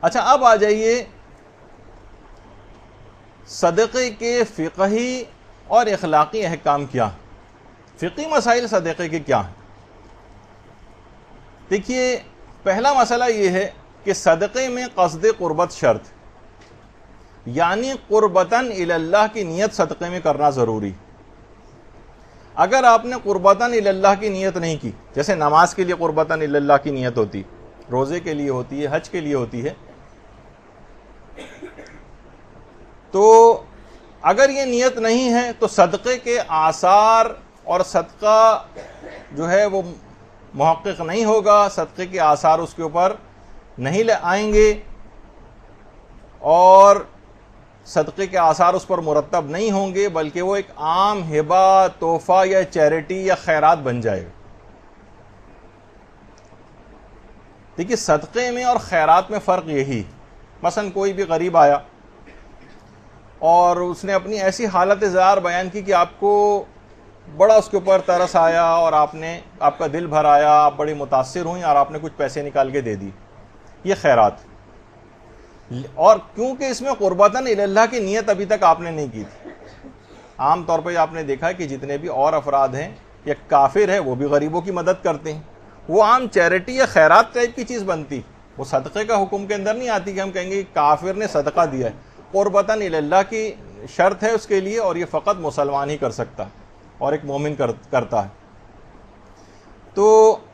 اچھا اب آ جائیے صدقے کے فقہی اور اخلاقی احکام کیا ہیں، فقہی مسائل صدقے کے کیا ہیں؟ دیکھیے پہلا مسئلہ یہ ہے کہ صدقے میں قصد قربت شرط، یعنی قربتاً الی اللہ کی نیت صدقے میں کرنا ضروری۔ اگر آپ نے قربتاً الی اللہ کی نیت نہیں کی، جیسے نماز کے لیے قربتاً الی اللہ کی نیت ہوتی، روزے کے لیے ہوتی ہے، حج کے لیے ہوتی ہے، تو اگر یہ نیت نہیں ہے تو صدقے کے آثار اور صدقہ جو ہے وہ محقق نہیں ہوگا، صدقے کے آثار اس کے اوپر نہیں آئیں گے اور صدقے کے آثار اس پر مرتب نہیں ہوں گے، بلکہ وہ ایک عام ہبہ، تحفہ یا چیریٹی یا خیرات بن جائے گا۔ دیکھیے صدقے میں اور خیرات میں فرق یہی، مثلا کوئی بھی غریب آیا اور اس نے اپنی ایسی حالت زار بیان کی کہ آپ کو بڑا اس کے اوپر ترس آیا اور آپ کا دل بھر آیا، آپ بڑی متاثر ہوئیں اور آپ نے کچھ پیسے نکال کے دے دی، یہ خیرات۔ اور کیونکہ اس میں قربتاً الی اللہ کی نیت ابھی تک آپ نے نہیں کی تھی، عام طور پہ آپ نے دیکھا ہے کہ جتنے بھی اور افراد ہیں یا کافر ہے وہ بھی غریبوں کی مدد کرتے ہیں، وہ عام چیریٹی یا خیرات ٹائپ کی چیز بنتی، وہ صدقے کا حکم کے اندر نہیں آتی کہ ہم کہیں گے کہ کافر نے صدقہ دیا ہے، قربتاً الی اللہ کی شرط ہے اس کے لیے اور یہ فقط مسلمان ہی کر سکتا ہے اور ایک مومن کرتا ہے، تو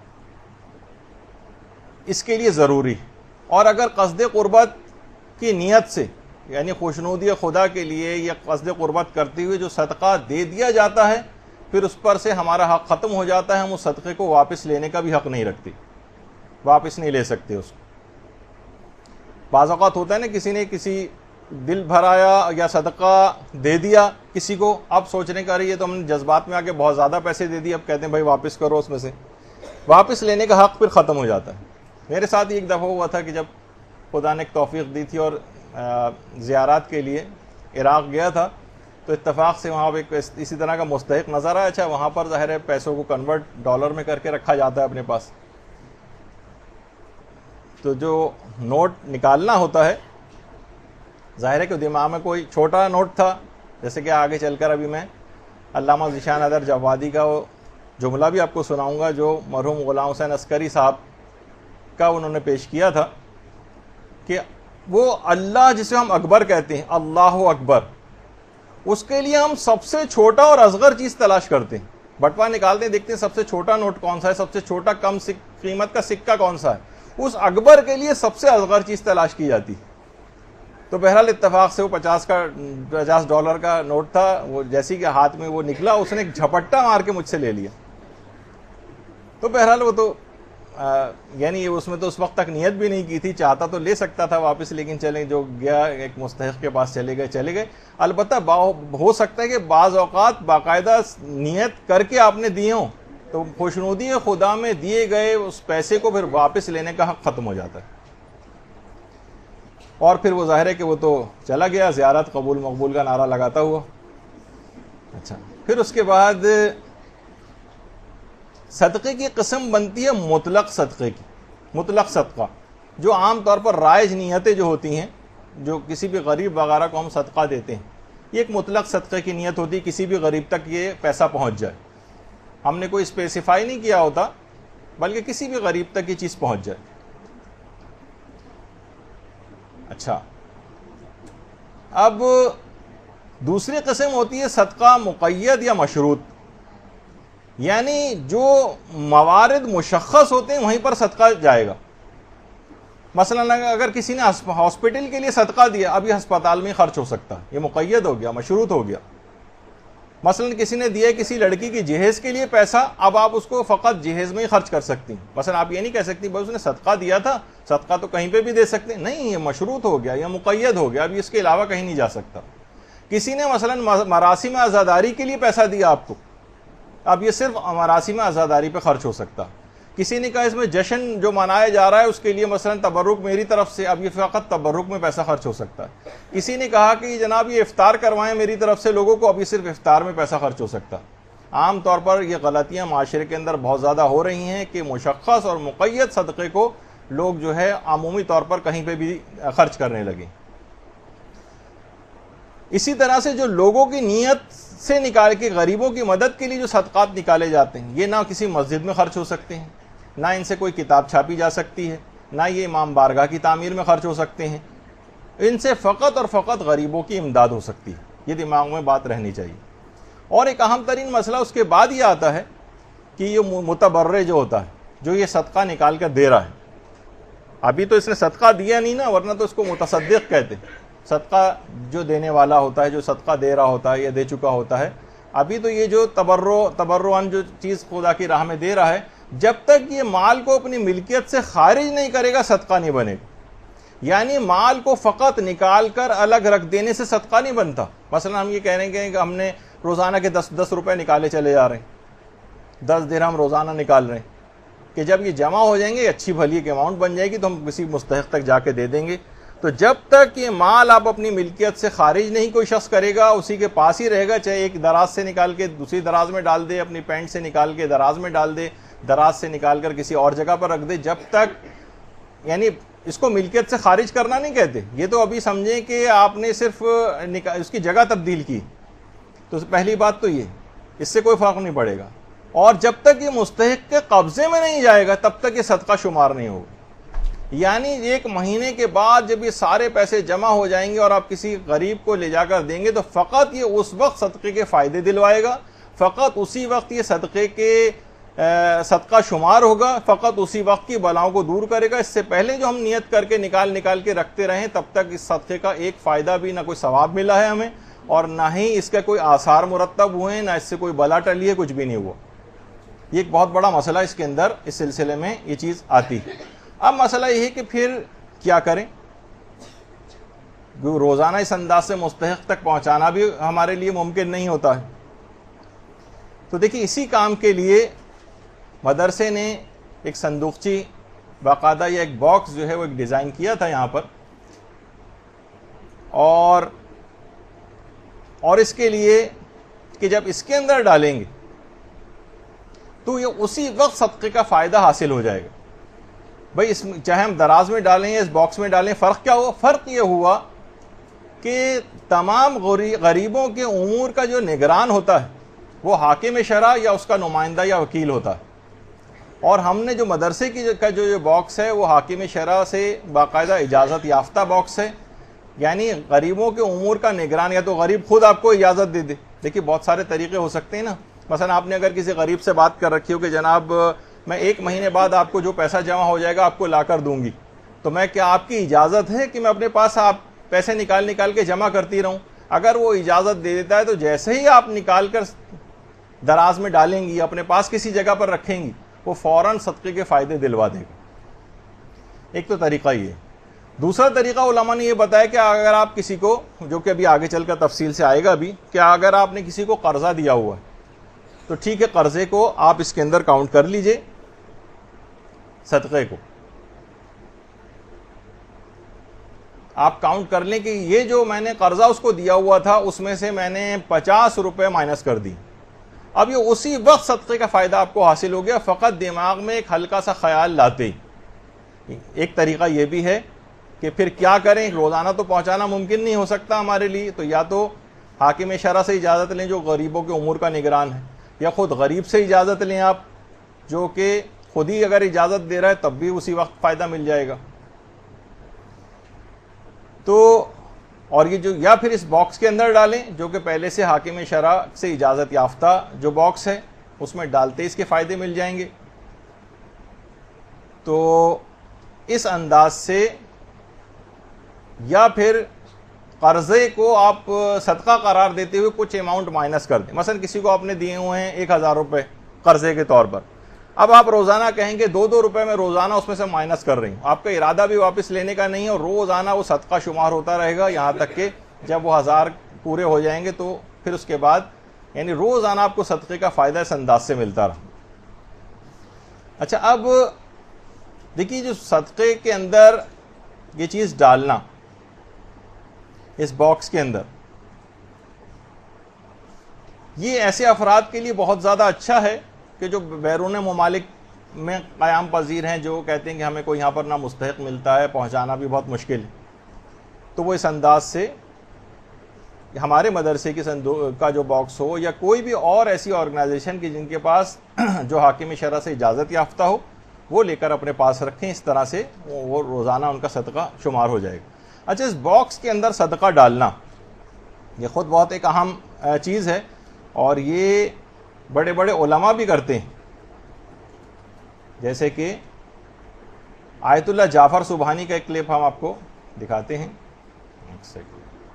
اس کے لیے ضروری۔ اور اگر قصد قربت کی نیت سے، یعنی خوشنودی خدا کے لیے یا قصد قربت کرتے ہوئے جو صدقہ دے دیا جاتا ہے، پھر اس پر سے ہمارا حق ختم ہو جاتا ہے، ہم اس صدقے کو واپس لینے کا بھی حق نہیں رکھتے، واپس نہیں لے سکتے اس کو۔ بعض اوقات ہوتا ہے نا کسی نے کسی دل بھرایا یا صدقہ دے دیا کسی کو، اب سوچنے کا رہی ہے تو ہم نے جذبات میں آ کے بہت زیادہ پیسے دے دیے، اب کہتے ہیں بھائی واپس کرو، اس میں سے واپس لینے کا حق پھر ختم ہو جاتا ہے۔ میرے ساتھ ایک دفعہ ہوا تھا کہ جب خدا نے ایک توفیق دی تھی اور زیارات کے لیے عراق گیا تھا، تو اتفاق سے وہاں پہ اسی طرح کا مستحق نظر آیا۔ اچھا وہاں پر ظاہر ہے پیسوں کو کنورٹ ڈالر میں کر کے رکھا جاتا ہے اپنے پاس، تو جو نوٹ نکالنا ہوتا ہے، ظاہر ہے کہ دماغ میں کوئی چھوٹا نوٹ تھا، جیسے کہ آگے چل کر ابھی میں علامہ ذیشان ادر جوادی کا وہ جملہ بھی آپ کو سناؤں گا جو مرحوم غلام حسین عسکری صاحب کا انہوں نے پیش کیا تھا، کہ وہ اللہ جسے ہم اکبر کہتے ہیں، اللہ اکبر، اس کے لیے ہم سب سے چھوٹا اور اصغر چیز تلاش کرتے ہیں، بٹوا نکالتے ہیں، دیکھتے ہیں سب سے چھوٹا نوٹ کون سا ہے، سب سے چھوٹا کم قیمت کا سکہ کون سا ہے، اس اکبر کے لیے سب سے اصغر چیز تلاش کی جاتی۔ تو بہرحال اتفاق سے وہ $50 کا نوٹ تھا، وہ جیسی کہ ہاتھ میں وہ نکلا، اس نے ایک جھپٹا مار کے مجھ سے لے لیا۔ تو بہرحال وہ تو یعنی اس میں تو اس وقت تک نیت بھی نہیں کی تھی، چاہتا تو لے سکتا تھا واپس، لیکن چلیں جو گیا ایک مستحق کے پاس چلے گئے۔ البتہ ہو سکتا ہے کہ بعض اوقات باقاعدہ نیت کر کے آپ نے دیے ہوں تو خوشنودی خدا میں دیے گئے اس پیسے کو پھر واپس لینے کا حق ختم ہو جاتا ہے، اور پھر وہ ظاہر ہے کہ وہ تو چلا گیا زیارت قبول مقبول کا نعرہ لگاتا ہوا۔ اچھا پھر اس کے بعد صدقے کی قسم بنتی ہے مطلق صدقے کی، مطلق صدقہ، جو عام طور پر رائج نیتیں جو ہوتی ہیں، جو کسی بھی غریب وغیرہ کو ہم صدقہ دیتے ہیں، یہ ایک مطلق صدقے کی نیت ہوتی ہے، کسی بھی غریب تک یہ پیسہ پہنچ جائے، ہم نے کوئی اسپیسیفائی نہیں کیا ہوتا، بلکہ کسی بھی غریب تک یہ چیز پہنچ جائے۔ اچھا اب دوسری قسم ہوتی ہے صدقہ مقید یا مشروط، یعنی جو موارد مشخص ہوتے ہیں وہیں پر صدقہ جائے گا۔ مثلا اگر کسی نے ہاسپٹل کے لیے صدقہ دیا، اب یہ ہسپتال میں خرچ ہو سکتا ہے، یہ مقید ہو گیا، مشروط ہو گیا۔ مثلا کسی نے دیا کسی لڑکی کی جہیز کے لیے پیسہ، اب آپ اس کو فقط جہیز میں ہی خرچ کر سکتی ہیں، مثلا آپ یہ نہیں کہہ سکتی بھائی اس نے صدقہ دیا تھا، صدقہ تو کہیں پہ بھی دے سکتے ہیں، نہیں، یہ مشروط ہو گیا، یہ مقید ہو گیا، اب اس کے علاوہ کہیں نہیں جا سکتا۔ کسی نے مثلا مراسم عزاداری کے لیے پیسہ دیا آپ کو، اب یہ صرف مراسم عزاداری پہ خرچ ہو سکتا۔ کسی نے کہا اس میں جشن جو منایا جا رہا ہے اس کے لیے مثلا تبرک میری طرف سے، اب یہ فقط تبرک میں پیسہ خرچ ہو سکتا ہے۔ کسی نے کہا کہ جناب یہ افطار کروائیں میری طرف سے لوگوں کو، اب یہ صرف افطار میں پیسہ خرچ ہو سکتا۔ عام طور پر یہ غلطیاں معاشرے کے اندر بہت زیادہ ہو رہی ہیں کہ مشخص اور مقید صدقے کو لوگ جو ہے عمومی طور پر کہیں پہ بھی خرچ کرنے لگے. اسی طرح سے جو لوگوں کی نیت سے نکال کے غریبوں کی مدد کے لیے جو صدقات نکالے جاتے ہیں، یہ نہ کسی مسجد میں خرچ ہو سکتے ہیں، نہ ان سے کوئی کتاب چھاپی جا سکتی ہے، نہ یہ امام بارگاہ کی تعمیر میں خرچ ہو سکتے ہیں. ان سے فقط اور فقط غریبوں کی امداد ہو سکتی ہے. یہ دماغ میں بات رہنی چاہیے. اور ایک اہم ترین مسئلہ اس کے بعد یہ آتا ہے کہ یہ متبرع جو ہوتا ہے، جو یہ صدقہ نکال کر دے رہا ہے، ابھی تو اس نے صدقہ دیا نہیں نا، ورنہ تو اس کو متصدق کہتے ہیں. صدقہ جو دینے والا ہوتا ہے، جو صدقہ دے رہا ہوتا ہے یا دے چکا ہوتا ہے. ابھی تو یہ جو تبرعاً جو چیز خدا کی راہ میں دے رہا ہے، جب تک یہ مال کو اپنی ملکیت سے خارج نہیں کرے گا صدقہ نہیں بنے گا. یعنی مال کو فقط نکال کر الگ رکھ دینے سے صدقہ نہیں بنتا. مثلا ہم یہ کہہ رہے ہیں کہ ہم نے روزانہ کے 10 روپے نکالے چلے جا رہے ہیں، 10 درہم روزانہ نکال رہے ہیں، کہ جب یہ جمع ہو جائیں گے اچھی بھلی ایک اماؤنٹ بن جائے گی تو ہم کسی مستحق تک جا کے دے دیں گے. تو جب تک یہ مال آپ اپنی ملکیت سے خارج نہیں کوئی شخص کرے گا، اسی کے پاس ہی رہے گا، چاہے ایک دراز سے نکال کے دوسری دراز میں ڈال دے، اپنی پینٹ سے نکال کے دراز میں ڈال دے، دراز سے نکال کر کسی اور جگہ پر رکھ دے، جب تک، یعنی اس کو ملکیت سے خارج کرنا نہیں کہتے. یہ تو ابھی سمجھیں کہ آپ نے صرف اس کی جگہ تبدیل کی. تو پہلی بات تو یہ، اس سے کوئی فرق نہیں پڑے گا. اور جب تک یہ مستحق کے قبضے میں نہیں جائے گا تب تک یہ صدقہ شمار نہیں ہوگا. یعنی 1 مہینے کے بعد جب یہ سارے پیسے جمع ہو جائیں گے اور آپ کسی غریب کو لے جا کر دیں گے تو فقط یہ اس وقت صدقے کے فائدے دلوائے گا، فقط اسی وقت یہ صدقہ شمار ہوگا، فقط اسی وقت کی بلاؤں کو دور کرے گا. اس سے پہلے جو ہم نیت کر کے نکال کے رکھتے رہیں تب تک اس صدقے کا ایک فائدہ بھی، نہ کوئی ثواب ملا ہے ہمیں، اور نہ ہی اس کا کوئی آثار مرتب ہوئے ہیں، نہ اس سے کوئی بلا ٹلی ہے، کچھ بھی نہیں ہوا. یہ ایک بہت بڑا مسئلہ اس کے اندر، اس سلسلے میں یہ چیز آتی ہے. اب مسئلہ یہ ہے کہ پھر کیا کریں؟ روزانہ اس انداز سے مستحق تک پہنچانا بھی ہمارے لیے ممکن نہیں ہوتا ہے. تو دیکھیں، اسی کام کے لیے مدرسے نے ایک صندوقچی باقاعدہ یا ایک باکس جو ہے وہ ایک ڈیزائن کیا تھا یہاں پر، اور اس کے لیے کہ جب اس کے اندر ڈالیں گے تو یہ اسی وقت صدقے کا فائدہ حاصل ہو جائے گا. بھائی اس میں چاہے ہم دراز میں ڈالیں یا اس باکس میں ڈالیں، فرق کیا ہوا؟ فرق یہ ہوا کہ تمام غریبوں کے امور کا جو نگران ہوتا ہے وہ حاکم شرع یا اس کا نمائندہ یا وکیل ہوتا ہے، اور ہم نے جو مدرسے کا جو باکس ہے وہ حاکم شرع سے باقاعدہ اجازت یافتہ باکس ہے. یعنی غریبوں کے امور کا نگران، یا تو غریب خود آپ کو اجازت دے دے. دیکھیے بہت سارے طریقے ہو سکتے ہیں نا. مثلا آپ نے اگر کسی غریب سے بات کر رکھی ہو کہ جناب میں 1 مہینے بعد آپ کو جو پیسہ جمع ہو جائے گا آپ کو لا کر دوں گی، تو میں کیا آپ کی اجازت ہے کہ میں اپنے پاس آپ پیسے نکال کے جمع کرتی رہوں؟ اگر وہ اجازت دے دیتا ہے تو جیسے ہی آپ نکال کر دراز میں ڈالیں گی، اپنے پاس کسی جگہ پر رکھیں گی، وہ فوراً صدقے کے فائدے دلوا دے گا. ایک تو طریقہ یہ. دوسرا طریقہ علماء نے یہ بتایا کہ اگر آپ کسی کو، جو کہ ابھی آگے چل کر تفصیل سے آئے گا بھی، کہ اگر آپ نے کسی کو قرضہ دیا ہوا ہے تو ٹھیک ہے، قرضے کو آپ اس کے اندر کاؤنٹ کر لیجئے، صدقے کو آپ کاؤنٹ کر لیں کہ یہ جو میں نے قرضہ اس کو دیا ہوا تھا اس میں سے میں نے 50 روپے مائنس کر دی. اب یہ اسی وقت صدقے کا فائدہ آپ کو حاصل ہو گیا، فقط دماغ میں ایک ہلکا سا خیال لاتے ہی. ایک طریقہ یہ بھی ہے کہ پھر کیا کریں، روزانہ تو پہنچانا ممکن نہیں ہو سکتا ہمارے لیے، تو یا تو حاکم شرع سے اجازت لیں جو غریبوں کے امور کا نگران ہے، یا خود غریب سے اجازت لیں آپ، جو کہ خود ہی اگر اجازت دے رہا ہے تب بھی اسی وقت فائدہ مل جائے گا. تو اور یہ جو، یا پھر اس باکس کے اندر ڈالیں جو کہ پہلے سے حاکم شرع سے اجازت یافتہ جو باکس ہے اس میں ڈالتے اس کے فائدے مل جائیں گے. تو اس انداز سے، یا پھر قرضے کو آپ صدقہ قرار دیتے ہوئے کچھ اماؤنٹ مائنس کر دیں. مثلا کسی کو آپ نے دیے ہوئے ہیں 1000 روپے قرضے کے طور پر، اب آپ روزانہ کہیں گے 2 روپے میں روزانہ اس میں سے مائنس کر رہی ہوں، آپ کا ارادہ بھی واپس لینے کا نہیں ہے، اور روزانہ وہ صدقہ شمار ہوتا رہے گا یہاں تک کہ جب وہ 1000 پورے ہو جائیں گے تو پھر اس کے بعد یعنی روزانہ آپ کو صدقے کا فائدہ اس انداز سے ملتا رہا. اچھا، اب دیکھیے جو صدقے کے اندر یہ چیز ڈالنا اس باکس کے اندر، یہ ایسے افراد کے لیے بہت زیادہ اچھا ہے کہ جو بیرون ممالک میں قیام پذیر ہیں جو کہتے ہیں کہ ہمیں کوئی یہاں پر نہ مستحق ملتا ہے، پہنچانا بھی بہت مشکل ہے، تو وہ اس انداز سے ہمارے مدرسے کی کا جو باکس ہو یا کوئی بھی اور ایسی آرگنائزیشن کی جن کے پاس جو حاکم شرع سے اجازت یافتہ ہو وہ لے کر اپنے پاس رکھیں، اس طرح سے وہ روزانہ ان کا صدقہ شمار ہو جائے گا۔ اچھا، اس باکس کے اندر صدقہ ڈالنا یہ خود بہت ایک اہم چیز ہے، اور یہ بڑے بڑے علماء بھی کرتے ہیں، جیسے کہ آیت اللہ جعفر سبحانی کا ایک کلپ ہم آپ کو دکھاتے ہیں۔ ایک سیکنڈ،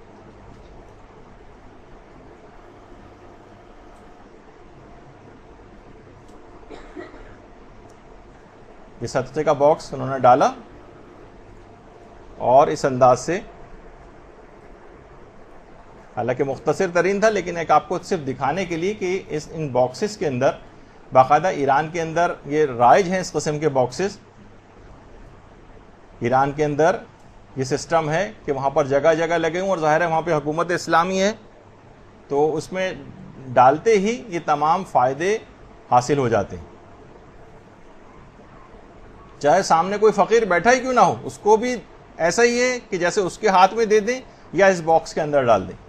یہ صدقے کا باکس انہوں نے ڈالا اور اس انداز سے، حالانکہ مختصر ترین تھا لیکن ایک آپ کو صرف دکھانے کے لیے کہ ان باکسز کے اندر باقاعدہ ایران کے اندر یہ رائج ہیں، اس قسم کے باکسز ایران کے اندر یہ سسٹم ہے کہ وہاں پر جگہ جگہ لگے ہوں، اور ظاہر ہے وہاں پہ حکومت اسلامی ہے تو اس میں ڈالتے ہی یہ تمام فائدے حاصل ہو جاتے ہیں، چاہے سامنے کوئی فقیر بیٹھا ہی کیوں نہ ہو، اس کو بھی ایسا ہی ہے کہ جیسے اس کے ہاتھ میں دے دیں یا اس باکس کے اندر ڈال دیں۔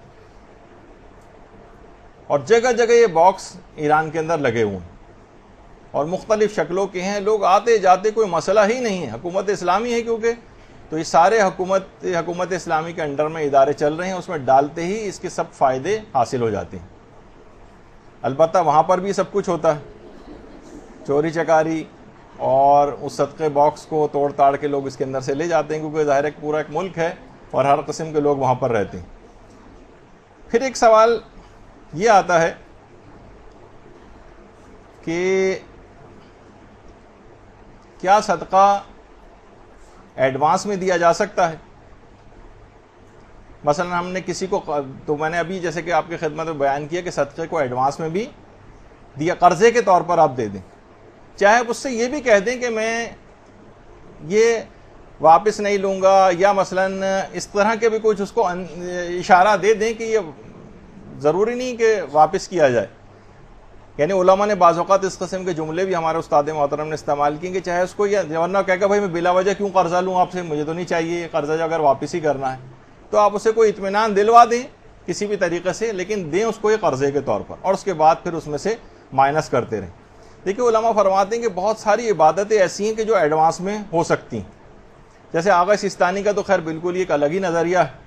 اور جگہ جگہ یہ باکس ایران کے اندر لگے ہوئے ہیں اور مختلف شکلوں کے ہیں، لوگ آتے جاتے، کوئی مسئلہ ہی نہیں ہے، حکومت اسلامی ہے کیونکہ، تو یہ سارے حکومت اسلامی کے انڈر میں ادارے چل رہے ہیں، اس میں ڈالتے ہی اس کے سب فائدے حاصل ہو جاتے ہیں۔ البتہ وہاں پر بھی سب کچھ ہوتا ہے، چوری چکاری، اور اس صدقے باکس کو توڑ تاڑ کے لوگ اس کے اندر سے لے جاتے ہیں، کیونکہ ظاہر ہے پورا ایک ملک ہے اور ہر قسم کے لوگ وہاں پر رہتے ہیں۔ پھر ایک سوال یہ آتا ہے کہ کیا صدقہ ایڈوانس میں دیا جا سکتا ہے؟ مثلا ہم نے کسی کو، تو میں نے ابھی جیسے کہ آپ کی خدمت میں بیان کیا کہ صدقے کو ایڈوانس میں بھی دیا، قرضے کے طور پر آپ دے دیں، چاہے اس سے یہ بھی کہہ دیں کہ میں یہ واپس نہیں لوں گا، یا مثلا اس طرح کے بھی کچھ اس کو اشارہ دے دیں کہ یہ ضروری نہیں کہ واپس کیا جائے۔ یعنی علماء نے بعض اوقات اس قسم کے جملے بھی ہمارے استاد محترم نے استعمال کیے کہ چاہے اس کو یہ ورنہ کہہ کہ بھائی میں بلا وجہ کیوں قرضہ لوں آپ سے، مجھے تو نہیں چاہیے قرضہ، جو اگر واپس ہی کرنا ہے تو آپ اسے کوئی اطمینان دلوا دیں کسی بھی طریقے سے، لیکن دیں اس کو یہ قرضے کے طور پر، اور اس کے بعد پھر اس میں سے مائنس کرتے رہیں۔ دیکھیے علماء فرماتے ہیں کہ بہت ساری عبادتیں ایسی ہیں کہ جو ایڈوانس میں ہو سکتی ہیں، جیسے آغا سستانی کا تو خیر بالکل ایک الگ ہی نظریہ ہے،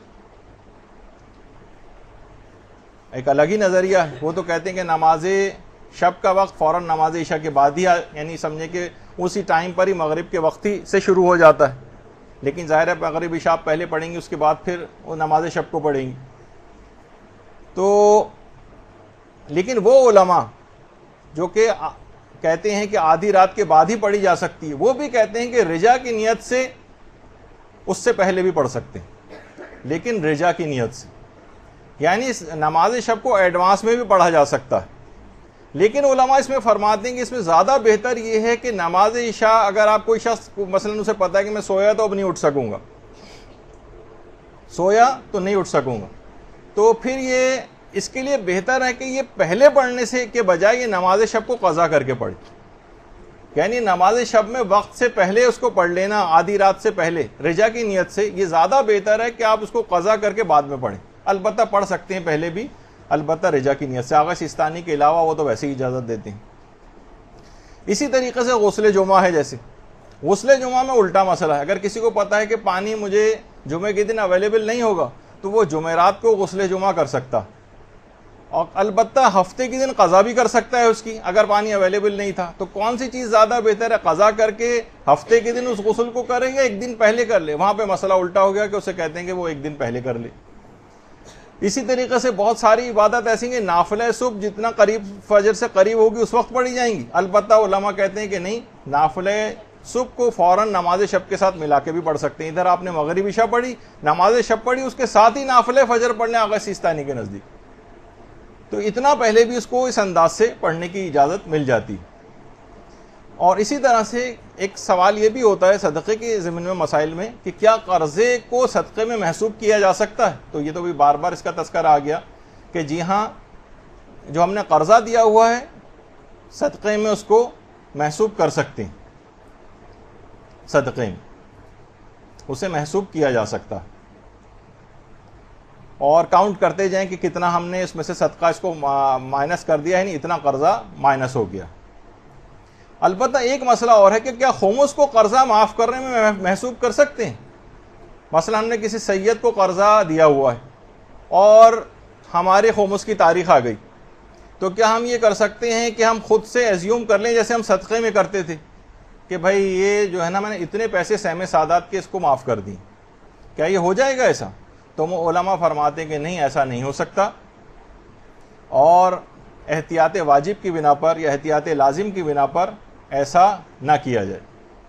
ایک الگ ہی نظریہ ہے۔ وہ تو کہتے ہیں کہ نماز شب کا وقت فوراً نماز عشاء کے بعد ہی، یعنی سمجھے کہ اسی ٹائم پر ہی مغرب کے وقت ہی سے شروع ہو جاتا ہے، لیکن ظاہر ہے مغرب عشاء پہلے پڑھیں گے، اس کے بعد پھر وہ نماز شب کو پڑھیں گے۔ تو لیکن وہ علماء جو کہ کہتے ہیں کہ آدھی رات کے بعد ہی پڑھی جا سکتی ہے، وہ بھی کہتے ہیں کہ رجا کی نیت سے اس سے پہلے بھی پڑھ سکتے ہیں، لیکن رجا کی نیت سے، یعنی نماز شب کو ایڈوانس میں بھی پڑھا جا سکتا ہے، لیکن علماء اس میں فرماتے ہیں کہ اس میں زیادہ بہتر یہ ہے کہ نماز عشاء اگر آپ کوئی شخص مثلا اسے پتا ہے کہ میں سویا تو اب نہیں اٹھ سکوں گا، سویا تو نہیں اٹھ سکوں گا، تو پھر یہ اس کے لیے بہتر ہے کہ یہ پہلے پڑھنے سے کے بجائے یہ نماز شب کو قضا کر کے پڑھے، یعنی نماز شب میں وقت سے پہلے اس کو پڑھ لینا، آدھی رات سے پہلے رجا کی نیت سے، یہ زیادہ بہتر ہے کہ آپ اس کو قضا کر کے بعد میں پڑھیں۔ البتہ پڑھ سکتے ہیں پہلے بھی، البتہ رجا کی نیت سے، آغا سستانی کے علاوہ وہ تو ویسے ہی اجازت دیتے ہیں۔ اسی طریقے سے غسل جمعہ ہے، جیسے غسل جمعہ میں الٹا مسئلہ ہے، اگر کسی کو پتا ہے کہ پانی مجھے جمعے کے دن اویلیبل نہیں ہوگا تو وہ جمعرات کو غسل جمعہ کر سکتا، اور البتہ ہفتے کے دن قضا بھی کر سکتا ہے اس کی، اگر پانی اویلیبل نہیں تھا تو کون سی چیز زیادہ بہتر ہے، قضا کر کے ہفتے کے دن اس غسل کو کرے یا ایک دن پہلے کر لے؟ وہاں پہ مسئلہ الٹا ہو گیا کہ اسے کہتے ہیں کہ وہ ایک دن پہلے کر لے۔ اسی طریقے سے بہت ساری عبادت ایسی ہیں، نافلہ صبح جتنا قریب فجر سے قریب ہوگی اس وقت پڑھی جائیں گی، البتہ علماء کہتے ہیں کہ نہیں، نافلہ صبح کو فوراً نماز شب کے ساتھ ملا کے بھی پڑھ سکتے ہیں۔ ادھر آپ نے مغرب عشاء پڑھی، نماز شب پڑھی، اس کے ساتھ ہی نافلہ فجر پڑھنے آغا سستانی کے نزدیک، تو اتنا پہلے بھی اس کو اس انداز سے پڑھنے کی اجازت مل جاتی۔ اور اسی طرح سے ایک سوال یہ بھی ہوتا ہے صدقے کے ضمن میں مسائل میں کہ کیا قرضے کو صدقے میں محسوب کیا جا سکتا ہے؟ تو یہ تو بھی بار بار اس کا تذکرہ آ گیا کہ جی ہاں، جو ہم نے قرضہ دیا ہوا ہے صدقے میں اس کو محسوب کر سکتے ہیں صدقے میں، اسے محسوب کیا جا سکتا ہے، اور کاؤنٹ کرتے جائیں کہ کتنا ہم نے اس میں سے صدقہ اس کو مائنس کر دیا ہے، نہیں اتنا قرضہ مائنس ہو گیا۔ البتہ ایک مسئلہ اور ہے کہ کیا خمس کو قرضہ معاف کرنے میں محسوب کر سکتے ہیں؟ مثلا ہم نے کسی سید کو قرضہ دیا ہوا ہے اور ہمارے خمس کی تاریخ آ گئی، تو کیا ہم یہ کر سکتے ہیں کہ ہم خود سے ایزیوم کر لیں جیسے ہم صدقے میں کرتے تھے کہ بھائی یہ جو ہے نا میں نے اتنے پیسے سہم سادات کے اس کو معاف کر دی، کیا یہ ہو جائے گا ایسا؟ تو وہ علماء فرماتے ہیں کہ نہیں، ایسا نہیں ہو سکتا، اور احتیاط واجب کی بنا پر یا احتیاط لازم کی بنا پر ایسا نہ کیا جائے۔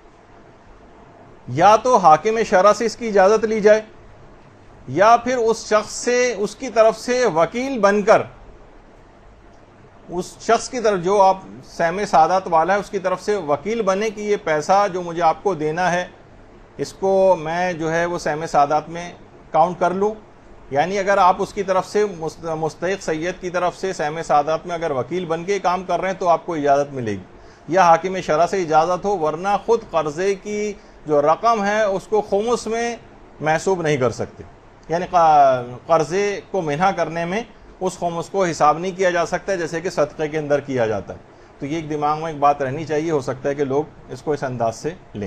یا تو حاکم شرع سے اس کی اجازت لی جائے، یا پھر اس شخص سے اس کی طرف سے وکیل بن کر اس شخص کی طرف جو آپ سہم سادات والا ہے اس کی طرف سے وکیل بنے کہ یہ پیسہ جو مجھے آپ کو دینا ہے اس کو میں جو ہے وہ سہم سادات میں کاؤنٹ کر لوں۔ یعنی اگر آپ اس کی طرف سے مستحق سید کی طرف سے سہم سادات میں اگر وکیل بن کے کام کر رہے ہیں تو آپ کو اجازت ملے گی، یا حاکم شرع سے اجازت ہو، ورنہ خود قرضے کی جو رقم ہے اس کو خمس میں محسوب نہیں کر سکتے، یعنی قرضے کو منع کرنے میں اس خمس کو حساب نہیں کیا جا سکتا جیسے کہ صدقے کے اندر کیا جاتا ہے۔ تو یہ ایک دماغ میں ایک بات رہنی چاہیے، ہو سکتا ہے کہ لوگ اس کو اس انداز سے لیں۔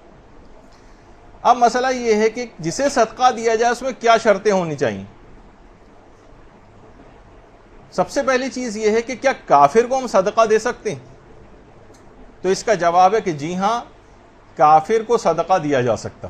اب مسئلہ یہ ہے کہ جسے صدقہ دیا جائے اس میں کیا شرطیں ہونی چاہیے۔ سب سے پہلی چیز یہ ہے کہ کیا کافر کو ہم صدقہ دے سکتے ہیں؟ تو اس کا جواب ہے کہ جی ہاں، کافر کو صدقہ دیا جا سکتا۔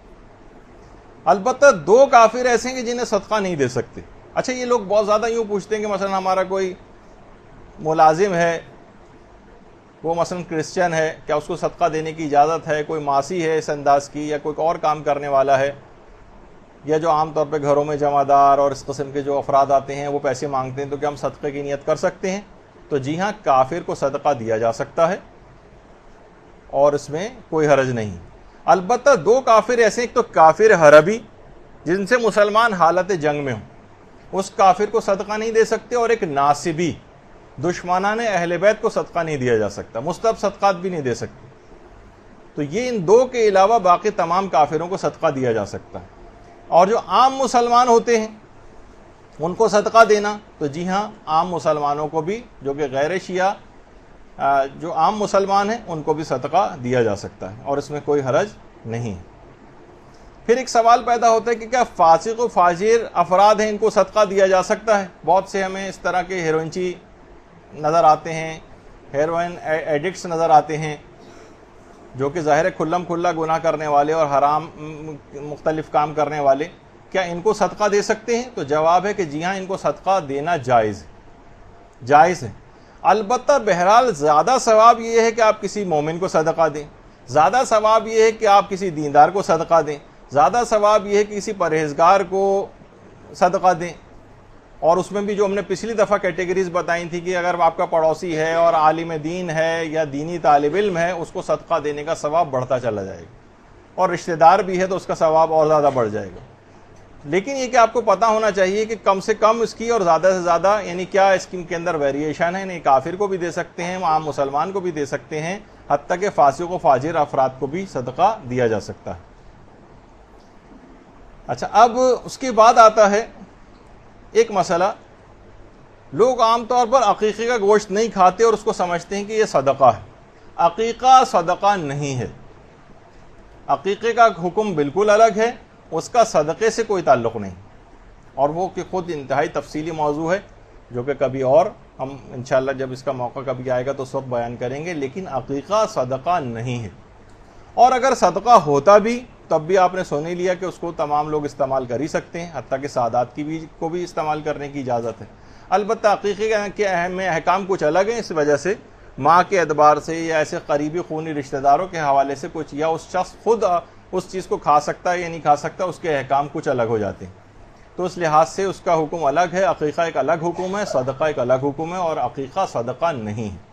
البتہ دو کافر ایسے ہیں کہ جنہیں صدقہ نہیں دے سکتے۔ اچھا، یہ لوگ بہت زیادہ یوں پوچھتے ہیں کہ مثلا ہمارا کوئی ملازم ہے، وہ مثلا کرسچن ہے، کیا اس کو صدقہ دینے کی اجازت ہے؟ کوئی معاصی ہے اس انداز کی، یا کوئی اور کام کرنے والا ہے، یا جو عام طور پہ گھروں میں جمع دار اور اس قسم کے جو افراد آتے ہیں وہ پیسے مانگتے ہیں، تو کیا ہم صدقے کی نیت کر سکتے ہیں؟ تو جی ہاں، کافر کو صدقہ دیا جا سکتا ہے اور اس میں کوئی حرج نہیں۔ البتہ دو کافر ایسے ہیں، ایک تو کافر حربی جن سے مسلمان حالت جنگ میں ہوں، اس کافر کو صدقہ نہیں دے سکتے، اور ایک ناصبی دشمنان اہل بیت کو صدقہ نہیں دیا جا سکتا، مستحب صدقات بھی نہیں دے سکتے۔ تو یہ ان دو کے علاوہ باقی تمام کافروں کو صدقہ دیا جا سکتا ہے۔ اور جو عام مسلمان ہوتے ہیں ان کو صدقہ دینا، تو جی ہاں، عام مسلمانوں کو بھی، جو کہ غیر شیعہ جو عام مسلمان ہیں ان کو بھی صدقہ دیا جا سکتا ہے، اور اس میں کوئی حرج نہیں ہے۔ پھر ایک سوال پیدا ہوتا ہے کہ کیا فاسق و فاجر افراد ہیں، ان کو صدقہ دیا جا سکتا ہے؟ بہت سے ہمیں اس طرح کے ہیروئنچی نظر آتے ہیں، ہیروئن ایڈکٹس نظر آتے ہیں، جو کہ ظاہر کھلم کھلا گناہ کرنے والے اور حرام مختلف کام کرنے والے، کیا ان کو صدقہ دے سکتے ہیں؟ تو جواب ہے کہ جی ہاں، ان کو صدقہ دینا جائز ہے۔ البتہ بہرحال زیادہ ثواب یہ ہے کہ آپ کسی مومن کو صدقہ دیں، زیادہ ثواب یہ ہے کہ آپ کسی دیندار کو صدقہ دیں، زیادہ ثواب یہ ہے کہ کسی پرہیزگار کو صدقہ دیں۔ اور اس میں بھی جو ہم نے پچھلی دفعہ کیٹیگریز بتائی تھی کہ اگر آپ کا پڑوسی ہے اور عالم دین ہے یا دینی طالب علم ہے، اس کو صدقہ دینے کا ثواب بڑھتا چلا جائے گا، اور رشتہ دار بھی ہے تو اس کا ثواب اور زیادہ بڑھ جائے گا۔ لیکن یہ کہ آپ کو پتہ ہونا چاہیے کہ کم سے کم اس کی اور زیادہ سے زیادہ یعنی کیا اسکیم کے اندر ویریشن ہے، نہیں کافر کو بھی دے سکتے ہیں، عام مسلمان کو بھی دے سکتے ہیں، حتیٰ کہ فاسق و فاجر افراد کو بھی صدقہ دیا جا سکتا ہے۔ اچھا، اب اس کے بعد آتا ہے ایک مسئلہ، لوگ عام طور پر عقیقے کا گوشت نہیں کھاتے اور اس کو سمجھتے ہیں کہ یہ صدقہ ہے۔ عقیقہ صدقہ نہیں ہے، عقیقے کا حکم بالکل الگ ہے، اس کا صدقے سے کوئی تعلق نہیں، اور وہ کہ خود انتہائی تفصیلی موضوع ہے جو کہ کبھی اور ہم انشاءاللہ جب اس کا موقع کبھی آئے گا تو اس وقت بیان کریں گے۔ لیکن عقیقہ صدقہ نہیں ہے، اور اگر صدقہ ہوتا بھی تب بھی آپ نے سن ہی لیا کہ اس کو تمام لوگ استعمال کر ہی سکتے ہیں، حتیٰ کہ سادات کو بھی استعمال کرنے کی اجازت ہے۔ البتہ عقیقے کے اہم احکام کچھ الگ ہیں، اس وجہ سے ماں کے اعتبار سے یا ایسے قریبی خونی رشتہ داروں کے حوالے سے کچھ، یا اس شخص خود اس چیز کو کھا سکتا ہے یا نہیں کھا سکتا، اس کے احکام کچھ الگ ہو جاتے ہیں۔ تو اس لحاظ سے اس کا حکم الگ ہے، عقیقہ ایک الگ حکم ہے، صدقہ ایک الگ حکم ہے، اور عقیقہ صدقہ نہیں ہے۔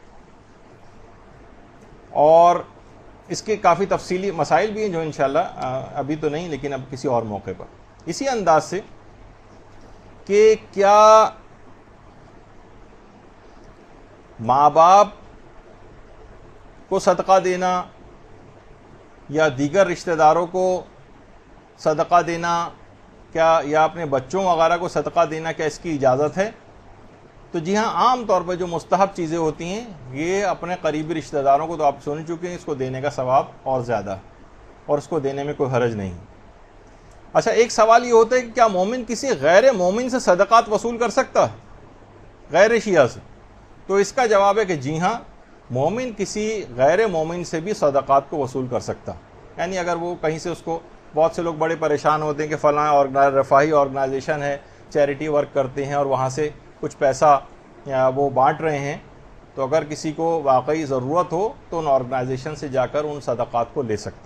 اور اس کے کافی تفصیلی مسائل بھی ہیں جو انشاءاللہ ابھی تو نہیں لیکن اب کسی اور موقع پر، اسی انداز سے کہ کیا ماں باپ کو صدقہ دینا یا دیگر رشتہ داروں کو صدقہ دینا کیا یا اپنے بچوں وغیرہ کو صدقہ دینا کیا اس کی اجازت ہے؟ تو جی ہاں، عام طور پہ جو مستحب چیزیں ہوتی ہیں یہ اپنے قریبی رشتہ داروں کو تو آپ سن چکے ہیں، اس کو دینے کا ثواب اور زیادہ اور اس کو دینے میں کوئی حرج نہیں۔ اچھا، ایک سوال یہ ہوتا ہے کہ کیا مومن کسی غیر مومن سے صدقات وصول کر سکتا ہے، غیر شیعہ سے؟ تو اس کا جواب ہے کہ جی ہاں، مومن کسی غیر مومن سے بھی صدقات کو وصول کر سکتا، یعنی اگر وہ کہیں سے اس کو، بہت سے لوگ بڑے پریشان ہوتے ہیں کہ فلاں رفاہی آرگنائزیشن ہے، چیریٹی ورک کرتے ہیں اور وہاں سے کچھ پیسہ وہ بانٹ رہے ہیں، تو اگر کسی کو واقعی ضرورت ہو تو ان آرگنائزیشن سے جا کر ان صدقات کو لے سکتا۔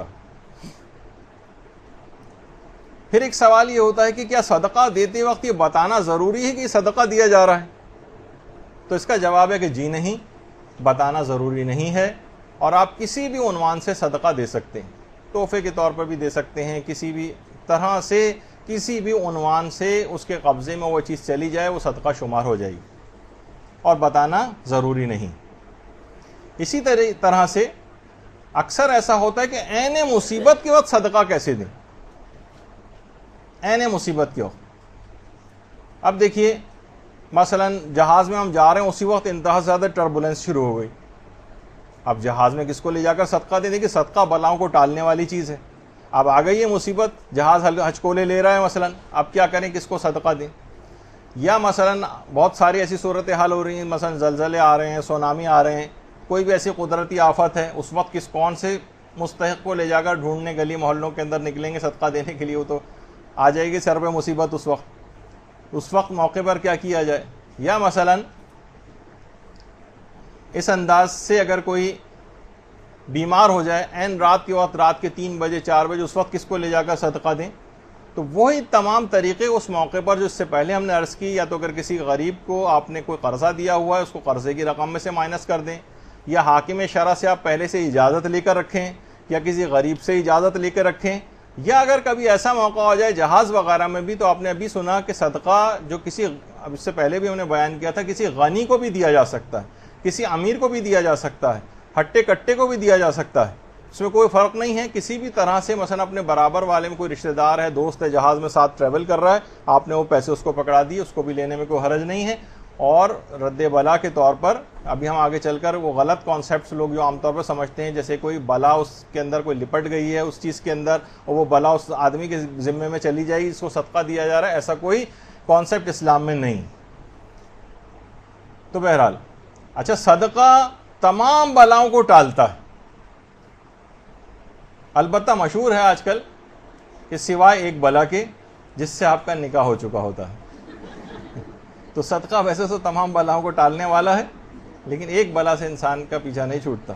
پھر ایک سوال یہ ہوتا ہے کہ کیا صدقہ دیتے وقت یہ بتانا ضروری ہے کہ یہ صدقہ دیا جا رہا ہے؟ تو اس کا جواب ہے کہ جی نہیں، بتانا ضروری نہیں ہے، اور آپ کسی بھی عنوان سے صدقہ دے سکتے ہیں، تحفے کے طور پر بھی دے سکتے ہیں، کسی بھی طرح سے کسی بھی عنوان سے اس کے قبضے میں وہ چیز چلی جائے وہ صدقہ شمار ہو جائے گی، اور بتانا ضروری نہیں۔ اسی طرح سے اکثر ایسا ہوتا ہے کہ عین مصیبت کے وقت صدقہ کیسے دیں، عین مصیبت کے وقت۔ اب دیکھیے مثلا جہاز میں ہم جا رہے ہیں، اسی وقت انتہا زیادہ ٹربولنس شروع ہو گئی، اب جہاز میں کس کو لے جا کر صدقہ دیں؟ دیکھیے صدقہ بلاؤں کو ٹالنے والی چیز ہے، اب آ گئی ہے مصیبت، جہاز ہچکولے لے رہا ہے مثلا، اب کیا کریں، کس کو صدقہ دیں؟ یا مثلا بہت ساری ایسی صورتحال ہو رہی ہیں، مثلا زلزلے آ رہے ہیں، سونامی آ رہے ہیں، کوئی بھی ایسی قدرتی آفت ہے، اس وقت کون سے مستحق کو لے جا کر ڈھونڈنے گلی محلوں کے اندر نکلیں گے صدقہ دینے کے لیے؟ وہ تو آ جائے گی سر پہ مصیبت اس وقت موقع پر کیا کیا جائے؟ یا مثلا اس انداز سے اگر کوئی بیمار ہو جائے عین رات کے وقت، رات کے 3 بجے 4 بجے، اس وقت کس کو لے جا کر صدقہ دیں؟ تو وہی تمام طریقے اس موقع پر جو اس سے پہلے ہم نے عرض کی، یا تو اگر کسی غریب کو آپ نے کوئی قرضہ دیا ہوا ہے اس کو قرضے کی رقم میں سے مائنس کر دیں، یا حاکم شرع سے آپ پہلے سے اجازت لے کر رکھیں، یا کسی غریب سے اجازت لے کر رکھیں، یا اگر کبھی ایسا موقع ہو جائے جہاز وغیرہ میں بھی، تو آپ نے ابھی سنا کہ صدقہ جو کسی، اب اس سے پہلے بھی ہم نے بیان کیا تھا، کسی غنی کو بھی دیا جا سکتا ہے، کسی امیر کو بھی دیا جا سکتا ہے، ہٹے کٹے کو بھی دیا جا سکتا ہے، اس میں کوئی فرق نہیں ہے۔ کسی بھی طرح سے مثلا اپنے برابر والے میں کوئی رشتہ دار ہے، دوست ہے، جہاز میں ساتھ ٹریول کر رہا ہے، آپ نے وہ پیسے اس کو پکڑا دیے، اس کو بھی لینے میں کوئی حرج نہیں ہے۔ اور رد بلا کے طور پر ابھی ہم آگے چل کر وہ غلط کانسیپٹس لوگ جو عام طور پر سمجھتے ہیں، جیسے کوئی بلا اس کے اندر کوئی لپٹ گئی ہے اس چیز کے اندر، اور وہ بلا اس آدمی کے ذمے میں چلی جائے گی، اس کو صدقہ دیا جا رہا ہے، ایسا کوئی کانسیپٹ اسلام میں نہیں۔ تو بہرحال اچھا، صدقہ تمام بلاؤں کو ٹالتا ہے، البتہ مشہور ہے آج کل کہ سوائے ایک بلا کے جس سے آپ کا نکاح ہو چکا ہوتا ہے۔ تو صدقہ ویسے تو تمام بلاؤں کو ٹالنے والا ہے، لیکن ایک بلا سے انسان کا پیچھا نہیں چھوٹتا۔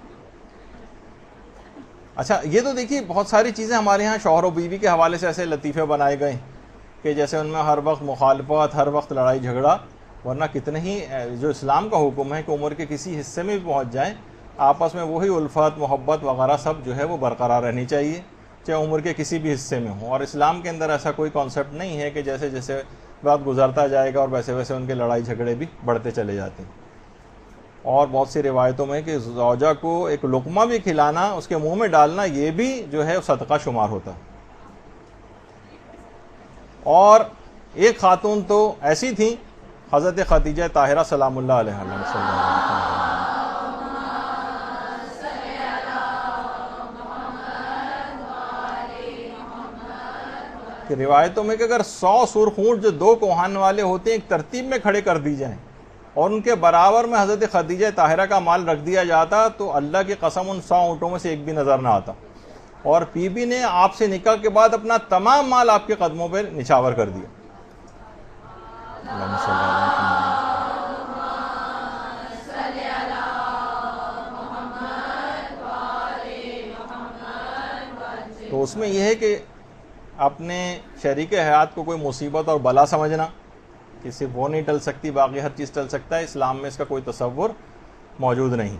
اچھا، یہ تو دیکھیے بہت ساری چیزیں ہمارے ہاں شوہر و بیوی کے حوالے سے ایسے لطیفے بنائے گئے کہ جیسے ان میں ہر وقت مخالفت، ہر وقت لڑائی جھگڑا، ورنہ کتنے ہی جو اسلام کا حکم ہے کہ عمر کے کسی حصے میں بھی پہنچ جائیں، آپس میں وہی الفت، محبت وغیرہ سب جو ہے وہ برقرار رہنی چاہیے، چاہے عمر کے کسی بھی حصے میں ہوں۔ اور اسلام کے اندر ایسا کوئی کانسیپٹ نہیں ہے کہ جیسے جیسے وقت گزرتا جائے گا اور ویسے ویسے ان کے لڑائی جھگڑے بھی بڑھتے چلے جاتے ہیں۔ اور بہت سی روایتوں میں کہ زوجہ کو ایک لقمہ بھی کھلانا، اس کے منہ میں ڈالنا، یہ بھی جو ہے صدقہ شمار ہوتا ہے۔ اور ایک خاتون تو ایسی تھیں، حضرت خدیجہ طاہرہ سلام اللہ علیہ کہ روایتوں میں کہ اگر 100 سرخ اونٹ جو 2 کوہان والے ہوتے ہیں ایک ترتیب میں کھڑے کر دی جائیں اور ان کے برابر میں حضرت خدیجہ طاہرہ کا مال رکھ دیا جاتا، تو اللہ کی قسم ان 100 اونٹوں میں سے ایک بھی نظر نہ آتا۔ اور بی بی نے آپ سے نکاح کے بعد اپنا تمام مال آپ کے قدموں پہ نچھاور کر دیا۔ تو اس میں یہ ہے کہ اپنے شریک حیات کو کوئی مصیبت اور بلا سمجھنا کہ صرف وہ نہیں ٹل سکتی، باقی ہر چیز ٹل سکتا ہے، اسلام میں اس کا کوئی تصور موجود نہیں۔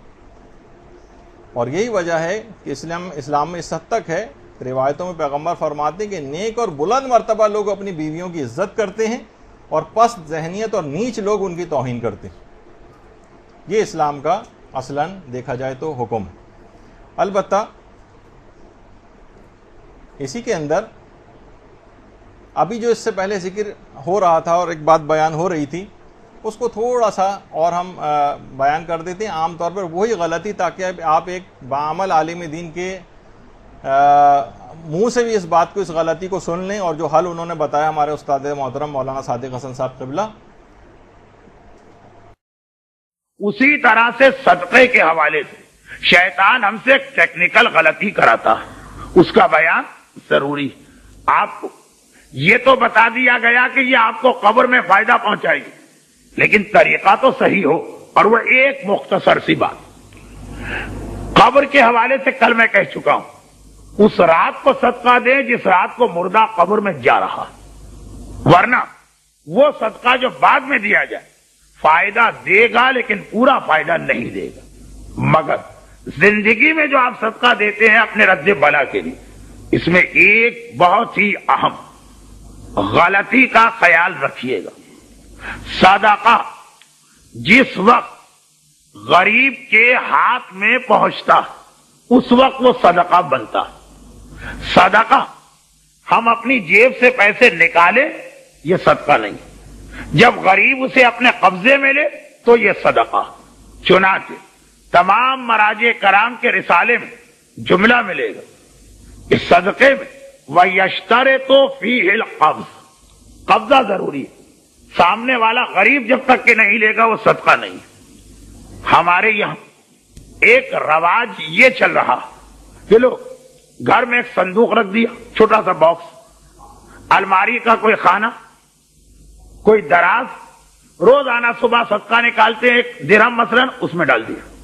اور یہی وجہ ہے کہ اسلام میں اس حد تک ہے، روایتوں میں پیغمبر فرماتے ہیں کہ نیک اور بلند مرتبہ لوگ اپنی بیویوں کی عزت کرتے ہیں اور پست ذہنیت اور نیچ لوگ ان کی توہین کرتے ہیں۔ یہ اسلام کا اصلاً دیکھا جائے تو حکم. البتہ اسی کے اندر ابھی جو اس سے پہلے ذکر ہو رہا تھا اور ایک بات بیان ہو رہی تھی اس کو تھوڑا سا اور ہم بیان کر دیتے ہیں. عام طور پر وہی غلطی تاکہ آپ ایک بعمل عالم دین کے منہ سے بھی اس بات کو اس غلطی کو سن لیں اور جو حل انہوں نے بتایا ہمارے استاد محترم مولانا صادق حسن صاحب قبلہ. اسی طرح سے صدقے کے حوالے سے شیطان ہم سے ٹیکنیکل غلطی کراتا، اس کا بیان ضروری. آپ کو یہ تو بتا دیا گیا کہ یہ آپ کو قبر میں فائدہ پہنچائے گی، لیکن طریقہ تو صحیح ہو. اور وہ ایک مختصر سی بات قبر کے حوالے سے کل میں کہہ چکا ہوں، اس رات کو صدقہ دیں جس رات کو مردہ قبر میں جا رہا، ورنہ وہ صدقہ جو بعد میں دیا جائے فائدہ دے گا لیکن پورا فائدہ نہیں دے گا. مگر زندگی میں جو آپ صدقہ دیتے ہیں اپنے رد بلا کے لیے، اس میں ایک بہت ہی اہم غلطی کا خیال رکھیے گا. صدقہ جس وقت غریب کے ہاتھ میں پہنچتا اس وقت وہ صدقہ بنتا. صدقہ ہم اپنی جیب سے پیسے نکالے یہ صدقہ نہیں، جب غریب اسے اپنے قبضے میں لے تو یہ صدقہ. چنانچہ تمام مراجع کرام کے رسالے میں جملہ ملے گا اس صدقے میں وَيَشْتَرِطُ فِيهِ الْقَبْض، قبضہ ضروری ہے. سامنے والا غریب جب تک کہ نہیں لے گا وہ صدقہ نہیں. ہمارے یہاں ایک رواج یہ چل رہا کہ لوگ گھر میں ایک صندوق رکھ دیا، چھوٹا سا باکس، الماری کا کوئی خانہ، کوئی دراز، روزانہ صبح صدقہ نکالتے ہیں، 1 درہم مثلا اس میں ڈال دیا.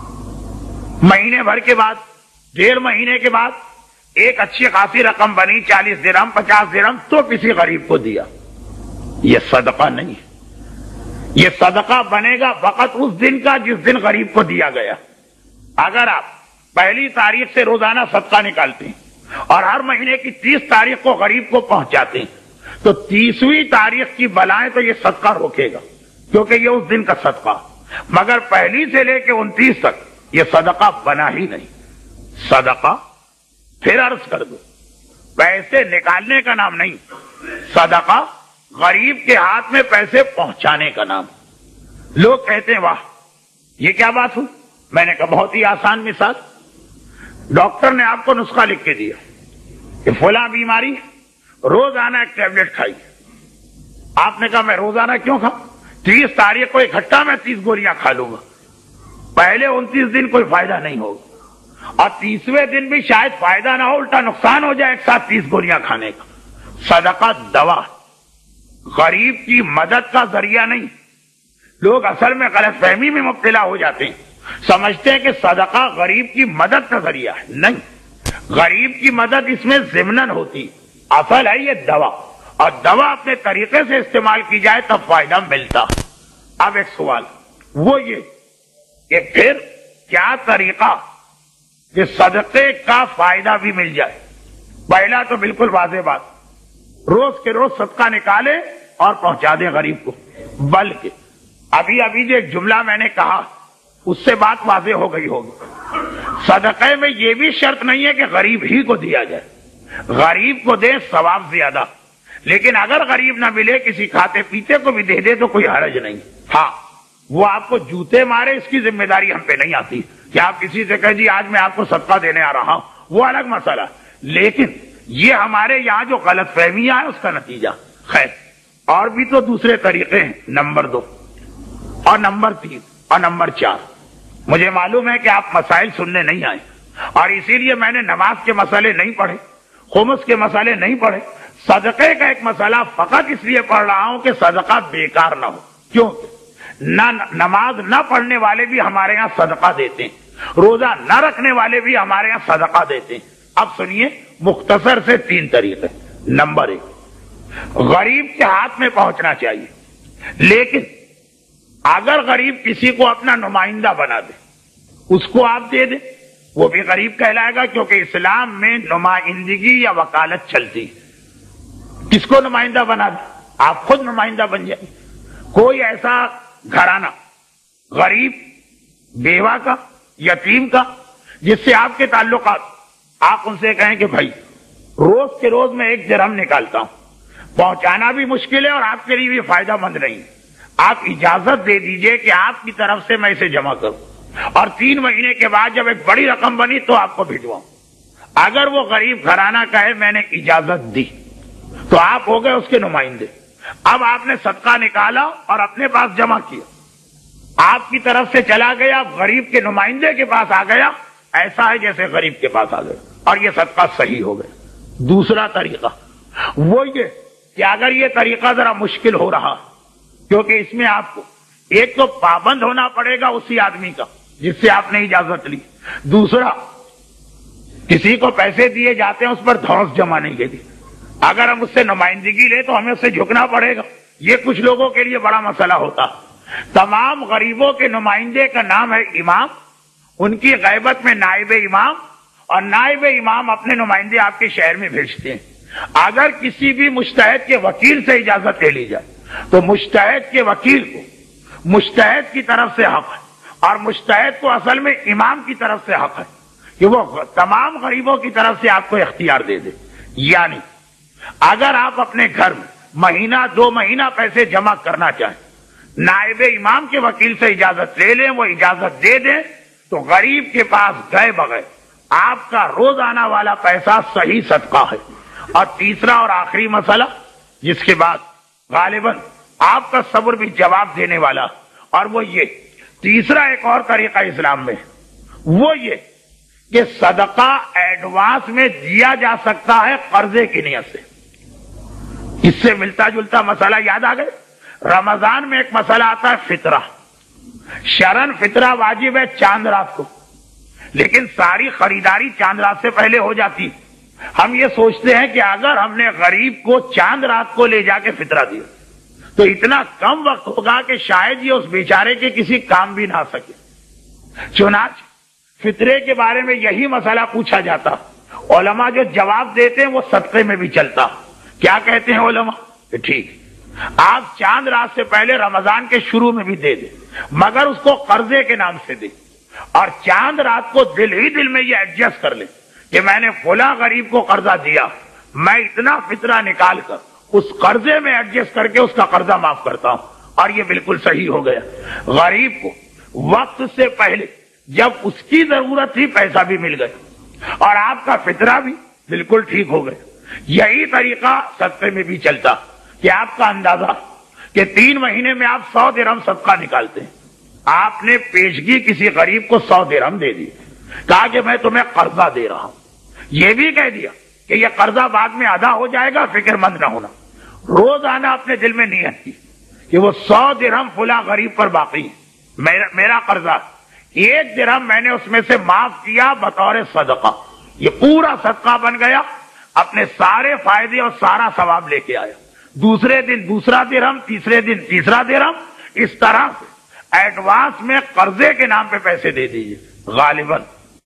مہینے بھر کے بعد، 1.5 مہینے کے بعد ایک اچھی خاصی رقم بنی، 40 درہم 50 درہم، تو کسی غریب کو دیا. یہ صدقہ نہیں ہے. یہ صدقہ بنے گا فقط اس دن کا جس دن غریب کو دیا گیا. اگر آپ 1 تاریخ سے روزانہ صدقہ نکالتے ہیں اور ہر مہینے کی 30 تاریخ کو غریب کو پہنچاتے ہیں تو 30ویں تاریخ کی بلائیں تو یہ صدقہ روکے گا، کیونکہ یہ اس دن کا صدقہ. مگر 1 سے لے کے 29 تک یہ صدقہ بنا ہی نہیں. صدقہ پھر عرض کر دو، پیسے نکالنے کا نام نہیں، صدقہ غریب کے ہاتھ میں پیسے پہنچانے کا نام. لوگ کہتے ہیں واہ یہ کیا بات ہوئی؟ میں نے کہا بہت ہی آسان مثال. ڈاکٹر نے آپ کو نسخہ لکھ کے دیا کہ فلاں بیماری روزانہ ایک ٹیبلٹ کھائی. آپ نے کہا میں روزانہ کیوں کھاؤں؟ 30 تاریخ کو اکٹھا میں 30 گولیاں کھا لوں گا. پہلے 29 دن کوئی فائدہ نہیں ہوگا اور 30ویں دن بھی شاید فائدہ نہ ہو، الٹا نقصان ہو جائے ایک ساتھ 30 گولیاں کھانے کا. صدقہ دوا، غریب کی مدد کا ذریعہ نہیں. لوگ اصل میں غلط فہمی میں مبتلا ہو جاتے ہیں، سمجھتے ہیں کہ صدقہ غریب کی مدد کا ذریعہ ہے. نہیں، غریب کی مدد اس میں ضمناً ہوتی. اصل ہے یہ دوا، اور دوا اپنے طریقے سے استعمال کی جائے تب فائدہ ملتا. اب ایک سوال وہ یہ کہ پھر کیا طریقہ کہ صدقے کا فائدہ بھی مل جائے؟ پہلا تو بالکل واضح بات، روز کے روز صدقہ نکالے اور پہنچا دیں غریب کو. بلکہ ابھی جو ایک جملہ میں نے کہا اس سے بات واضح ہو گئی ہوگی. صدقے میں یہ بھی شرط نہیں ہے کہ غریب ہی کو دیا جائے، غریب کو دیں ثواب زیادہ. لیکن اگر غریب نہ ملے کسی کھاتے پیتے کو بھی دے دے تو کوئی حرج نہیں. ہاں وہ آپ کو جوتے مارے اس کی ذمہ داری ہم پہ نہیں آتی کہ آپ کسی سے کہیں جی آج میں آپ کو صدقہ دینے آ رہا ہوں، وہ الگ مسئلہ. لیکن یہ ہمارے یہاں جو غلط فہمیاں ہیں اس کا نتیجہ. خیر اور بھی تو دوسرے طریقے ہیں، نمبر 2 اور نمبر 3 اور نمبر 4. مجھے معلوم ہے کہ آپ مسائل سننے نہیں آئے اور اسی لیے میں نے نماز کے مسئلے نہیں پڑھے، خمس کے مسئلے نہیں پڑھے. صدقے کا ایک مسئلہ فقط اس لیے پڑھ رہا ہوں کہ صدقہ بیکار نہ ہو. کیوں؟ نہ نماز نہ پڑھنے والے بھی ہمارے یہاں صدقہ دیتے ہیں، روزہ نہ رکھنے والے بھی ہمارے یہاں صدقہ دیتے ہیں. اب سنیے مختصر سے 3 طریقے. نمبر 1، غریب کے ہاتھ میں پہنچنا چاہیے، لیکن اگر غریب کسی کو اپنا نمائندہ بنا دے، اس کو آپ دے دیں، وہ بھی غریب کہلائے گا، کیونکہ اسلام میں نمائندگی یا وکالت چلتی. کس کو نمائندہ بنا دیں؟ آپ خود نمائندہ بن جائیں. کوئی ایسا گھرانہ غریب بیوہ کا, یتیم کا, جس سے آپ کے تعلقات, آپ ان سے کہیں کہ بھائی روز کے روز میں 1 درہم نکالتا ہوں, پہنچانا بھی مشکل ہے اور آپ کے لیے بھی فائدہ مند نہیں, آپ اجازت دے دیجئے کہ آپ کی طرف سے میں اسے جمع کروں, اور 3 مہینے کے بعد جب ایک بڑی رقم بنی تو آپ کو بھجواؤں. اگر وہ غریب گھرانہ کہے میں نے اجازت دی تو آپ ہو گئے اس کے نمائندے. اب آپ نے صدقہ نکالا اور اپنے پاس جمع کیا, آپ کی طرف سے چلا گیا, غریب کے نمائندے کے پاس آ گیا, ایسا ہے جیسے غریب کے پاس آ گیا, اور یہ صدقہ صحیح ہو گیا. دوسرا طریقہ وہ یہ کہ اگر یہ طریقہ ذرا مشکل ہو رہا, کیونکہ اس میں آپ کو ایک تو پابند ہونا پڑے گا اسی آدمی کا جس سے آپ نے اجازت لی, دوسرا کسی کو پیسے دیے جاتے ہیں اس پر دھوس جمع نہیں کے دی, اگر ہم اس سے نمائندگی لیں تو ہمیں اس سے جھکنا پڑے گا. یہ کچھ لوگوں کے لیے بڑا مسئلہ ہوتا. تمام غریبوں کے نمائندے کا نام ہے امام, ان کی غیبت میں نائب امام, اور نائب امام اپنے نمائندے آپ کے شہر میں بھیجتے ہیں. اگر کسی بھی مجتہد کے وکیل سے اجازت لے لی جائے تو مجتہد کے وکیل کو مجتہد کی طرف سے حق ہے, اور مجتہد کو اصل میں امام کی طرف سے حق ہے کہ وہ تمام غریبوں کی طرف سے آپ کو اختیار دے دے. یعنی اگر آپ اپنے گھر میں مہینہ 2 مہینہ پیسے جمع کرنا چاہیں, نائب امام کے وکیل سے اجازت لے لیں, وہ اجازت دے دیں, تو غریب کے پاس گئے بغیر آپ کا روزانہ والا پیسہ صحیح صدقہ ہے. اور تیسرا اور آخری مسئلہ جس کے بعد غالباً آپ کا صبر بھی جواب دینے والا, اور وہ یہ تیسرا ایک اور طریقہ اسلام میں, وہ یہ کہ صدقہ ایڈوانس میں دیا جا سکتا ہے قرضے کی نیت سے. اس سے ملتا جلتا مسئلہ یاد آ گئے. رمضان میں ایک مسئلہ آتا ہے فطرہ. شرن فطرہ واجب ہے چاند رات کو, لیکن ساری خریداری چاند رات سے پہلے ہو جاتی. ہم یہ سوچتے ہیں کہ اگر ہم نے غریب کو چاند رات کو لے جا کے فطرہ دیا تو اتنا کم وقت ہوگا کہ شاید یہ اس بیچارے کے کسی کام بھی نہ آ سکے. چنانچہ فطرے کے بارے میں یہی مسئلہ پوچھا جاتا. علماء جو جواب دیتے ہیں وہ صدقے میں بھی چلتا. کیا کہتے ہیں علماء کہ ٹھیک آپ چاند رات سے پہلے رمضان کے شروع میں بھی دے دیں, مگر اس کو قرضے کے نام سے دیں, اور چاند رات کو دل ہی دل میں یہ ایڈجسٹ کر لیں کہ میں نے فلاں غریب کو قرضہ دیا, میں اتنا فطرہ نکال کر اس قرضے میں ایڈجسٹ کر کے اس کا قرضہ معاف کرتا ہوں. اور یہ بالکل صحیح ہو گیا. غریب کو وقت سے پہلے جب اس کی ضرورت تھی پیسہ بھی مل گیا, اور آپ کا فطرہ بھی بالکل ٹھیک ہو گیا. یہی طریقہ صدقے میں بھی چلتا کہ آپ کا اندازہ کہ 3 مہینے میں آپ 100 درہم صدقہ نکالتے ہیں, آپ نے پیشگی کسی غریب کو 100 درہم دے دی, کہا کہ میں تمہیں قرضہ دے رہا ہوں, یہ بھی کہہ دیا کہ یہ قرضہ بعد میں ادا ہو جائے گا, فکر مند نہ ہونا. روزانہ اپنے دل میں نیت کی کہ وہ 100 درہم فلاں غریب پر باقی ہے, میرا قرضہ 1 درہم میں نے اس میں سے معاف کیا بطور صدقہ. یہ پورا صدقہ بن گیا, اپنے سارے فائدے اور سارا ثواب لے کے آیا. دوسرے دن دوسرا درہم, تیسرے دن تیسرا درہم, اس طرح سے ایڈوانس میں قرضے کے نام پہ پیسے دے دیجیے غالباً.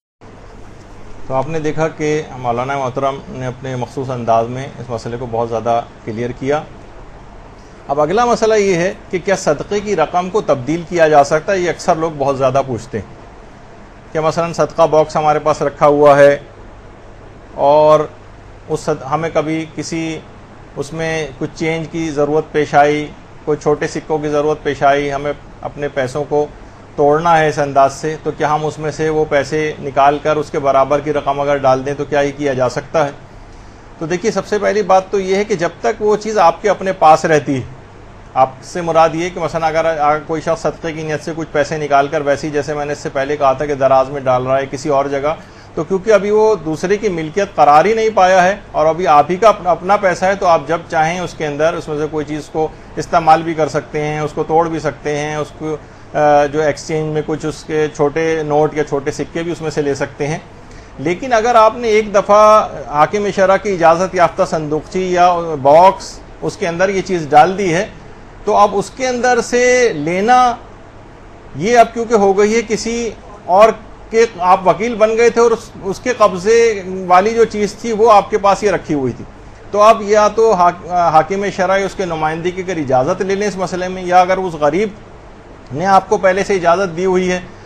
تو آپ نے دیکھا کہ مولانا محترم نے اپنے مخصوص انداز میں اس مسئلے کو بہت زیادہ کلیئر کیا. اب اگلا مسئلہ یہ ہے کہ کیا صدقے کی رقم کو تبدیل کیا جا سکتا ہے. یہ اکثر لوگ بہت زیادہ پوچھتے ہیں کہ مثلا صدقہ باکس ہمارے پاس رکھا ہوا ہے اور ہمیں کبھی کسی اس میں کچھ چینج کی ضرورت پیش آئی, کوئی چھوٹے سکوں کی ضرورت پیش آئی, ہمیں اپنے پیسوں کو توڑنا ہے اس انداز سے, تو کیا ہم اس میں سے وہ پیسے نکال کر اس کے برابر کی رقم اگر ڈال دیں تو کیا یہ کیا جا سکتا ہے. تو دیکھیے سب سے پہلی بات تو یہ ہے کہ جب تک وہ چیز آپ کے اپنے پاس رہتی ہے, آپ سے مراد یہ کہ مثلا اگر کوئی شخص صدقے کی نیت سے کچھ پیسے نکال کر ویسے جیسے میں نے اس سے پہلے کہا تھا کہ دراز میں ڈال رہا ہے کسی اور جگہ, تو کیونکہ ابھی وہ دوسرے کی ملکیت قرار ہی نہیں پایا ہے اور ابھی آپ ہی کا اپنا پیسہ ہے, تو آپ جب چاہیں اس کے اندر اس میں سے کوئی چیز کو استعمال بھی کر سکتے ہیں, اس کو توڑ بھی سکتے ہیں, اس کو جو ایکسچینج میں کچھ اس کے چھوٹے نوٹ یا چھوٹے سکے بھی اس میں سے لے سکتے ہیں. لیکن اگر آپ نے ایک دفعہ حاکم شرع کی اجازت یافتہ صندوقچی یا باکس اس کے اندر یہ چیز ڈال دی ہے, تو اب اس کے اندر سے لینا یہ اب کیونکہ ہو گئی ہے کسی اور کہ آپ وکیل بن گئے تھے اور اس کے قبضے والی جو چیز تھی وہ آپ کے پاس یہ رکھی ہوئی تھی, تو اب یا تو حاکم شرع اس کے نمائندگی کی اگر اجازت لے لیں اس مسئلے میں, یا اگر اس غریب نے آپ کو پہلے سے اجازت دی ہوئی ہے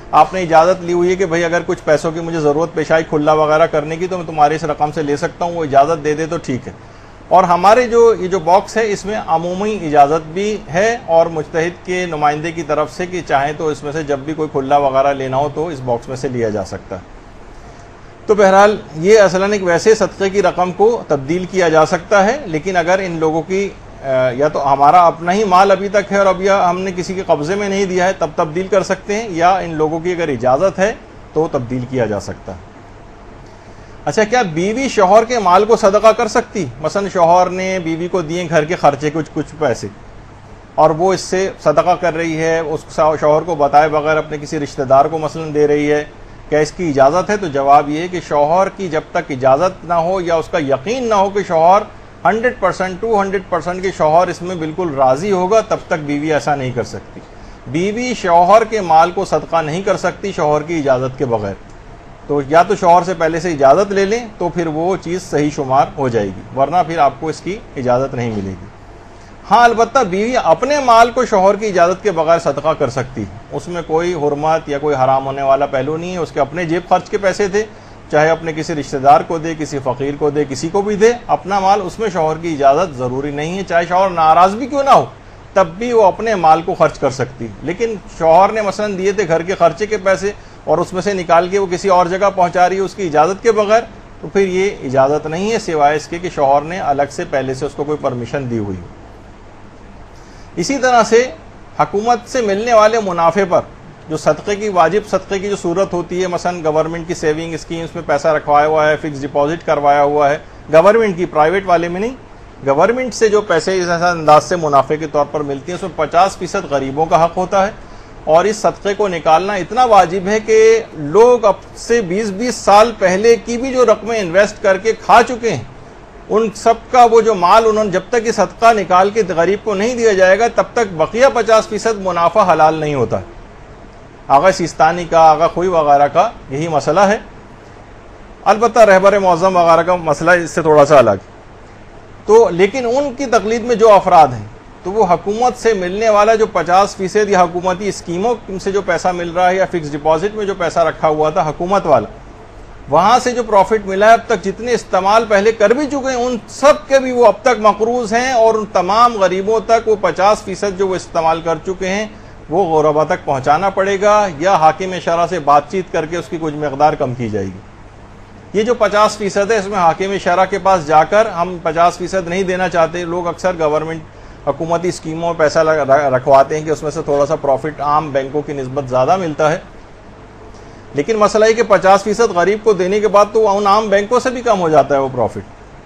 آپ نے اجازت لی ہوئی ہے کہ بھئی اگر کچھ پیسوں کی مجھے ضرورت پیش آئی کھلا وغیرہ کرنے کی تو میں تمہارے اس رقم سے لے سکتا ہوں، وہ اجازت دے دے تو ٹھیک ہے. اور ہمارے یہ جو باکس ہے اس میں عمومی اجازت بھی ہے اور مجتہد کے نمائندے کی طرف سے کہ چاہیں تو اس میں سے جب بھی کوئی کھلا وغیرہ لینا ہو تو اس باکس میں سے لیا جا سکتا ہے. تو بہرحال یہ اصلاً ایک ویسے صدقے کی رقم کو تبدیل کیا جا سکتا ہے، لیکن اگر ان لوگوں کی یا تو ہمارا اپنا ہی مال ابھی تک ہے اور ابھی ہم نے کسی کے قبضے میں نہیں دیا ہے تب تبدیل کر سکتے ہیں، یا ان لوگوں کی اگر اجازت ہے تو تبدیل کیا جا سکتا ہے. اچھا، کیا بیوی شوہر کے مال کو صدقہ کر سکتی؟ مثلا شوہر نے بیوی کو دیے گھر کے خرچے کچھ پیسے اور وہ اس سے صدقہ کر رہی ہے، اس شوہر کو بتائے بغیر اپنے کسی رشتہ دار کو مثلا دے رہی ہے، کیا اس کی اجازت ہے؟ تو جواب یہ ہے کہ شوہر کی جب تک اجازت نہ ہو یا اس کا یقین نہ ہو کہ شوہر 100% 200% کے شوہر اس میں بالکل راضی ہوگا تب تک بیوی ایسا نہیں کر سکتی. بیوی شوہر کے مال کو صدقہ نہیں کر سکتی شوہر کی اجازت کے بغیر. تو یا تو شوہر سے پہلے سے اجازت لے لیں تو پھر وہ چیز صحیح شمار ہو جائے گی، ورنہ پھر آپ کو اس کی اجازت نہیں ملے گی. ہاں البتہ بیوی اپنے مال کو شوہر کی اجازت کے بغیر صدقہ کر سکتی ہے، اس میں کوئی حرمت یا کوئی حرام ہونے والا پہلو نہیں ہے. اس کے اپنے جیب خرچ کے پیسے تھے، چاہے اپنے کسی رشتہ دار کو دے، کسی فقیر کو دے، کسی کو بھی دے، اپنا مال اس میں شوہر کی اجازت ضروری نہیں ہے. چاہے شوہر ناراض بھی کیوں نہ ہو تب بھی وہ اپنے مال کو خرچ کر سکتی. لیکن شوہر نے مثلا دیے تھے گھر کے خرچے کے پیسے اور اس میں سے نکال کے وہ کسی اور جگہ پہنچا رہی ہے اس کی اجازت کے بغیر، تو پھر یہ اجازت نہیں ہے سوائے اس کے کہ شوہر نے الگ سے پہلے سے اس کو کوئی پرمیشن دی ہوئی. اسی طرح سے حکومت سے ملنے والے منافع پر جو صدقے کی واجب صدقے کی جو صورت ہوتی ہے، مثلا گورنمنٹ کی سیونگ اسکیمز میں پیسہ رکھوایا ہوا ہے، فکس ڈپازٹ کروایا ہوا ہے گورنمنٹ کی، پرائیویٹ والے میں نہیں. گورنمنٹ سے جو پیسے اس انداز سے منافع کے طور پر ملتی ہیں اس میں 50% غریبوں کا حق ہوتا ہے. اور اس صدقے کو نکالنا اتنا واجب ہے کہ لوگ اب سے 20-20 سال پہلے کی بھی جو رقمیں انویسٹ کر کے کھا چکے ہیں ان سب کا وہ جو مال انہوں نے جب تک یہ صدقہ نکال کے غریب کو نہیں دیا جائے گا تب تک بقیہ 50% منافع حلال نہیں ہوتا ہے. آغا سیستانی کا، آغا خوئی وغیرہ کا یہی مسئلہ ہے. البتہ رہبر معظم وغیرہ کا مسئلہ اس سے تھوڑا سا الگ. تو لیکن ان کی تقلید میں جو افراد ہیں تو وہ حکومت سے ملنے والا جو 50% یا حکومتی اسکیموں سے جو پیسہ مل رہا ہے یا فکس ڈپازٹ میں جو پیسہ رکھا ہوا تھا حکومت والا، وہاں سے جو پروفٹ ملا ہے اب تک جتنے استعمال پہلے کر بھی چکے ہیں ان سب کے بھی وہ اب تک مقروض ہیں، اور ان تمام غریبوں تک وہ 50% جو وہ استعمال کر چکے ہیں وہ غربا تک پہنچانا پڑے گا، یا حاکم شرع سے بات چیت کر کے اس کی کچھ مقدار کم کی جائے گی. یہ جو 50% ہے اس میں حاکم شرع کے پاس جا کر ہم 50% نہیں دینا چاہتے. لوگ اکثر گورنمنٹ حکومتی اسکیموں میں پیسہ رکھواتے ہیں کہ اس میں سے تھوڑا سا پروفٹ عام بینکوں کی نسبت زیادہ ملتا ہے، لیکن مسئلہ ہے کہ 50% غریب کو دینے کے بعد تو ان عام بینکوں سے بھی کم ہو جاتا ہے وہ پروفٹ.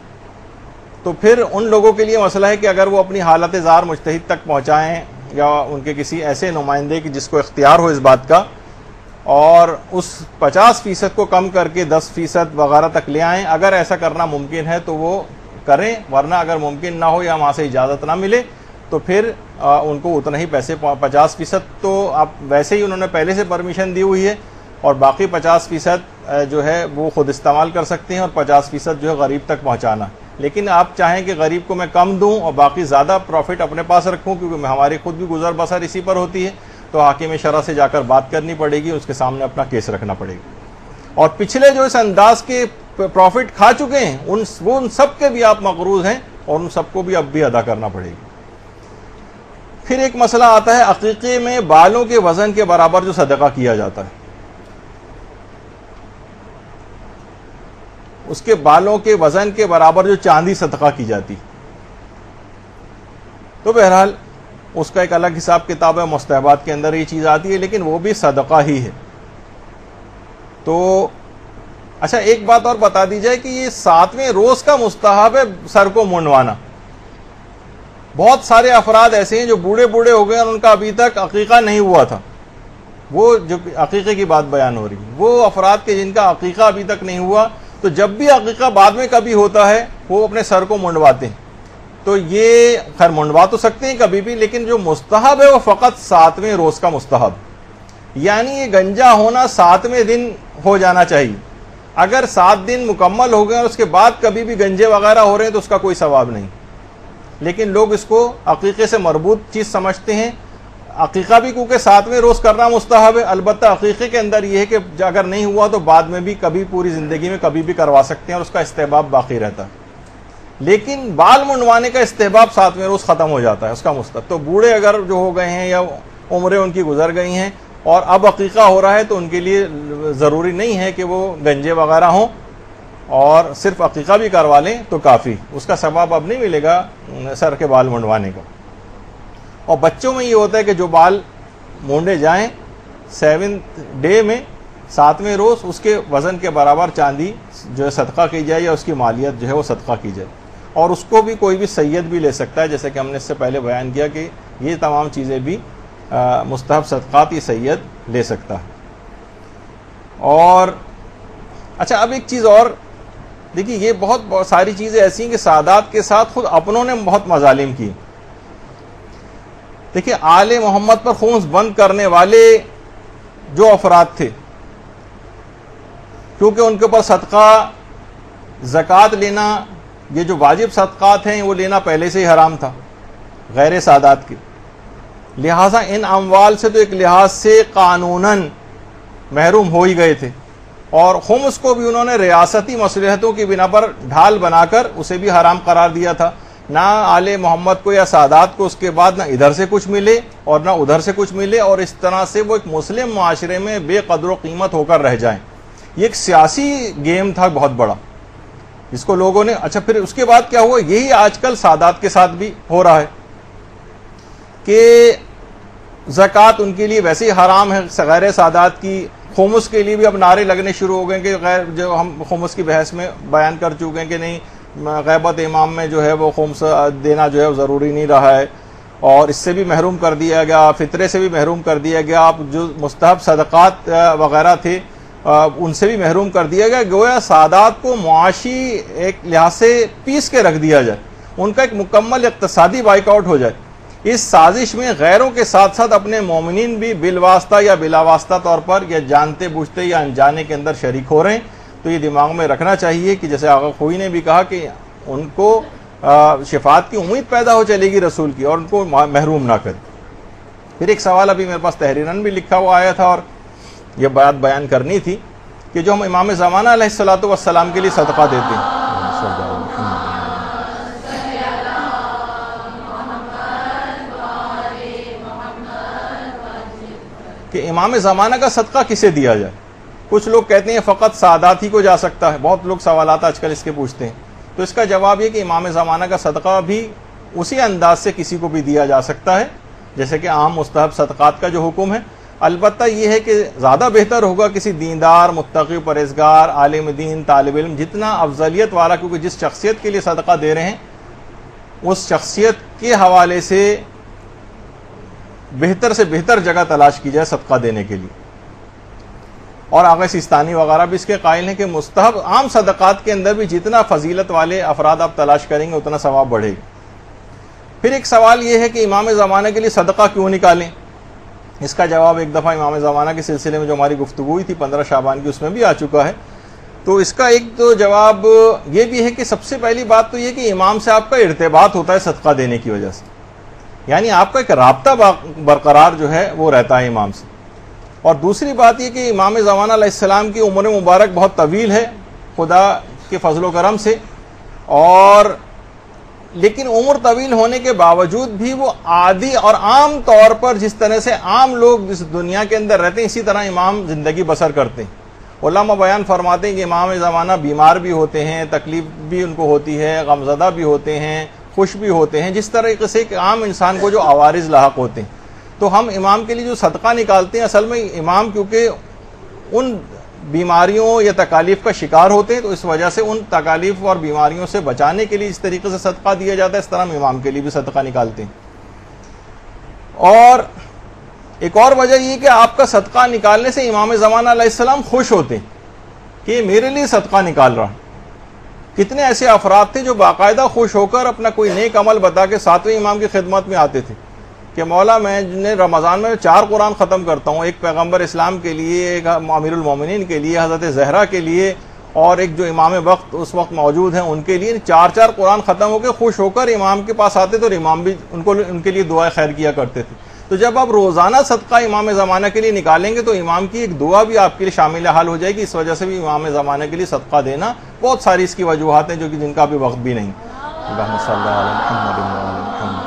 تو پھر ان لوگوں کے لیے مسئلہ ہے کہ اگر وہ اپنی حالت زار مجتہد تک پہنچائیں یا ان کے کسی ایسے نمائندے کی جس کو اختیار ہو اس بات کا، اور اس 50% کو کم کر کے 10% وغیرہ تک لے آئیں. اگر ایسا کرنا ممکن ہے تو وہ کریں، ورنہ اگر ممکن نہ ہو یا وہاں سے اجازت نہ ملے تو پھر ان کو اتنا ہی پیسے 50% تو اب ویسے ہی انہوں نے پہلے سے پرمیشن دی ہوئی ہے، اور باقی 50% جو ہے وہ خود استعمال کر سکتے ہیں، اور 50% جو ہے غریب تک پہنچانا. لیکن آپ چاہیں کہ غریب کو میں کم دوں اور باقی زیادہ پروفٹ اپنے پاس رکھوں کیونکہ ہماری خود بھی گزر بسر اسی پر ہوتی ہے، تو حاکم شرع سے جا کر بات کرنی پڑے گی، اس کے سامنے اپنا کیس رکھنا پڑے گا. اور پچھلے جو اس انداز کے پروفٹ کھا چکے ہیں ان سب کے بھی آپ مقروض ہیں اور ان سب کو بھی اب بھی ادا کرنا پڑے گی. پھر ایک مسئلہ آتا ہے عقیقے میں بالوں کے وزن کے برابر جو صدقہ کیا جاتا ہے، اس کے بالوں کے وزن کے برابر جو چاندی صدقہ کی جاتی، تو بہرحال اس کا ایک الگ حساب کتاب ہے، مستحبات کے اندر یہ چیز آتی ہے، لیکن وہ بھی صدقہ ہی ہے. تو اچھا ایک بات اور بتا دی جائے کہ یہ 7ویں روز کا مستحب ہے سر کو منڈوانا. بہت سارے افراد ایسے ہیں جو بوڑھے ہو گئے اور ان کا ابھی تک عقیقہ نہیں ہوا تھا. وہ جو عقیقے کی بات بیان ہو رہی ہے، وہ افراد کے جن کا عقیقہ ابھی تک نہیں ہوا، تو جب بھی عقیقہ بعد میں کبھی ہوتا ہے وہ اپنے سر کو منڈواتے ہیں. تو یہ خیر منڈوا تو سکتے ہیں کبھی بھی، لیکن جو مستحب ہے وہ فقط 7ویں روز کا مستحب، یعنی یہ گنجا ہونا 7ویں دن ہو جانا چاہیے. اگر 7 دن مکمل ہو گئے اور اس کے بعد کبھی بھی گنجے وغیرہ ہو رہے ہیں تو اس کا کوئی ثواب نہیں. لیکن لوگ اس کو عقیقے سے مربوط چیز سمجھتے ہیں. عقیقہ بھی کیونکہ 7ویں روز کرنا مستحب ہے، البتہ عقیقے کے اندر یہ ہے کہ اگر نہیں ہوا تو بعد میں بھی کبھی پوری زندگی میں کبھی بھی کروا سکتے ہیں اور اس کا استحباب باقی رہتا ہے. لیکن بال منڈوانے کا استحباب 7ویں روز ختم ہو جاتا ہے اس کا مستحب. تو بوڑھے اگر جو ہو گئے ہیں یا عمریں ان کی گزر گئی ہیں اور اب عقیقہ ہو رہا ہے تو ان کے لیے ضروری نہیں ہے کہ وہ گنجے وغیرہ ہوں اور صرف عقیقہ بھی کروا لیں تو کافی، اس کا ثواب اب نہیں ملے گا سر کے بال منڈوانے کا. اور بچوں میں یہ ہوتا ہے کہ جو بال مونڈے جائیں 7th ڈے میں 7ویں روز اس کے وزن کے برابر چاندی جو ہے صدقہ کی جائے یا اس کی مالیت جو ہے وہ صدقہ کی جائے. اور اس کو بھی کوئی بھی سید بھی لے سکتا ہے، جیسے کہ ہم نے اس سے پہلے بیان کیا کہ یہ تمام چیزیں بھی مستحب صدقات یہ سید لے سکتا ہے. اور اچھا اب ایک چیز اور دیکھیے، یہ بہت ساری چیزیں ایسی ہیں کہ سادات کے ساتھ خود اپنوں نے بہت مظالم کی. دیکھیے آل محمد پر خمس بند کرنے والے جو افراد تھے، کیونکہ ان کے اوپر صدقہ زکوٰۃ لینا، یہ جو واجب صدقات ہیں وہ لینا پہلے سے ہی حرام تھا غیر سادات کے، لہٰذا ان اموال سے تو ایک لحاظ سے قانوناً محروم ہو ہی گئے تھے. اور خمس کو بھی انہوں نے ریاستی مصلحتوں کی بنا پر ڈھال بنا کر اسے بھی حرام قرار دیا تھا. نہ آل محمد کو یا سادات کو اس کے بعد نہ ادھر سے کچھ ملے اور نہ ادھر سے کچھ ملے، اور اس طرح سے وہ ایک مسلم معاشرے میں بے قدر و قیمت ہو کر رہ جائیں. یہ ایک سیاسی گیم تھا بہت بڑا، اس کو لوگوں نے اچھا پھر اس کے بعد کیا ہوا، یہی آج کل سادات کے ساتھ بھی ہو رہا ہے کہ زکوٰۃ ان کے لیے ویسے ہی حرام ہے غیر سادات کی. خمس کے لیے بھی اب نعرے لگنے شروع ہو گئے کہ غیر، جو ہم خمس کی بحث میں بیان کر چکے ہیں کہ نہیں غیبت امام میں جو ہے وہ خمس دینا جو ہے وہ ضروری نہیں رہا ہے، اور اس سے بھی محروم کر دیا گیا، فطرے سے بھی محروم کر دیا گیا، اب جو مستحب صدقات وغیرہ تھے ان سے بھی محروم کر دیا گیا. گویا سادات کو معاشی ایک لحاظ سے پیس کے رکھ دیا جائے، ان کا ایک مکمل اقتصادی بائیک آؤٹ ہو جائے. اس سازش میں غیروں کے ساتھ ساتھ اپنے مومنین بھی بالواسطہ یا بلا واسطہ طور پر یا جانتے بوجھتے یا انجانے کے اندر شریک ہو رہے ہیں. تو یہ دماغ میں رکھنا چاہیے کہ جیسے آقا خوئی نے بھی کہا کہ ان کو شفاعت کی امید پیدا ہو چلے گی رسول کی، اور ان کو محروم نہ کرے. پھر ایک سوال ابھی میرے پاس تحریراً بھی لکھا ہوا آیا تھا اور یہ بات بیان کرنی تھی کہ جو ہم امام زمانہ علیہ الصلوۃ والسلام کے لیے صدقہ دیتے ہیں، کہ امام زمانہ کا صدقہ کسے دیا جائے. کچھ لوگ کہتے ہیں فقط سادات ہی کو جا سکتا ہے، بہت لوگ سوالات آج کل اس کے پوچھتے ہیں. تو اس کا جواب یہ کہ امام زمانہ کا صدقہ بھی اسی انداز سے کسی کو بھی دیا جا سکتا ہے جیسے کہ عام مستحب صدقات کا جو حکم ہے. البتہ یہ ہے کہ زیادہ بہتر ہوگا کسی دیندار، متقی، پرہیزگار، عالم دین، طالب علم، جتنا افضلیت والا، کیونکہ جس شخصیت کے لیے صدقہ دے رہے ہیں اس شخصیت کے حوالے سے بہتر جگہ تلاش کی جائے صدقہ دینے کے لیے. اور آغا سیستانی وغیرہ بھی اس کے قائل ہیں کہ مستحب عام صدقات کے اندر بھی جتنا فضیلت والے افراد آپ تلاش کریں گے اتنا ثواب بڑھے گا. پھر ایک سوال یہ ہے کہ امام زمانہ کے لیے صدقہ کیوں نکالیں. اس کا جواب ایک دفعہ امام زمانہ کے سلسلے میں جو ہماری گفتگو ہوئی تھی 15 شعبان کی، اس میں بھی آ چکا ہے. تو اس کا ایک تو جواب یہ بھی ہے کہ سب سے پہلی بات تو یہ کہ امام سے آپ کا ارتباط ہوتا ہے صدقہ دینے کی وجہ سے، یعنی آپ کا ایک رابطہ برقرار جو ہے وہ رہتا ہے امام سے. اور دوسری بات یہ کہ امام زمانہ علیہ السلام کی عمر مبارک بہت طویل ہے خدا کے فضل و کرم سے، اور لیکن عمر طویل ہونے کے باوجود بھی وہ عادی اور عام طور پر جس طرح سے عام لوگ اس دنیا کے اندر رہتے ہیں اسی طرح امام زندگی بسر کرتے ہیں. علماء بیان فرماتے ہیں کہ امام زمانہ بیمار بھی ہوتے ہیں، تکلیف بھی ان کو ہوتی ہے، غمزدہ بھی ہوتے ہیں، خوش بھی ہوتے ہیں، جس طریقے سے ایک عام انسان کو جو عوارض لاحق ہوتے ہیں. تو ہم امام کے لیے جو صدقہ نکالتے ہیں، اصل میں امام کیونکہ ان بیماریوں یا تکالیف کا شکار ہوتے ہیں تو اس وجہ سے ان تکالیف اور بیماریوں سے بچانے کے لیے اس طریقے سے صدقہ دیا جاتا ہے. اس طرح ہم امام کے لیے بھی صدقہ نکالتے ہیں. اور ایک اور وجہ یہ کہ آپ کا صدقہ نکالنے سے امام زمانہ علیہ السلام خوش ہوتے ہیں کہ میرے لیے صدقہ نکال رہا. کتنے ایسے افراد تھے جو باقاعدہ خوش ہو کر اپنا کوئی نیک عمل بتا کے 7ویں امام کی خدمت میں آتے تھے کہ مولا میں رمضان میں 4 قرآن ختم کرتا ہوں، ایک پیغمبر اسلام کے لیے، ایک امیر المومنین کے لیے، حضرت زہرا کے لیے، اور ایک جو امام وقت اس وقت موجود ہیں ان کے لیے 4 قرآن ختم ہو کے خوش ہو کر امام کے پاس آتے تھے اور امام بھی ان کے لیے دعائیں خیر کیا کرتے تھے. تو تو جب آپ روزانہ صدقہ امام زمانہ کے لیے نکالیں گے تو امام کی ایک دعا بھی آپ کے لیے شامل حال ہو جائے گی. اس وجہ سے بھی امام زمانہ کے لیے صدقہ دینا بہت ساری اس کی وجوہات ہیں جو کہ جن کا بھی وقت بھی نہیں. اللہم صلی علی محمد و علی محمد.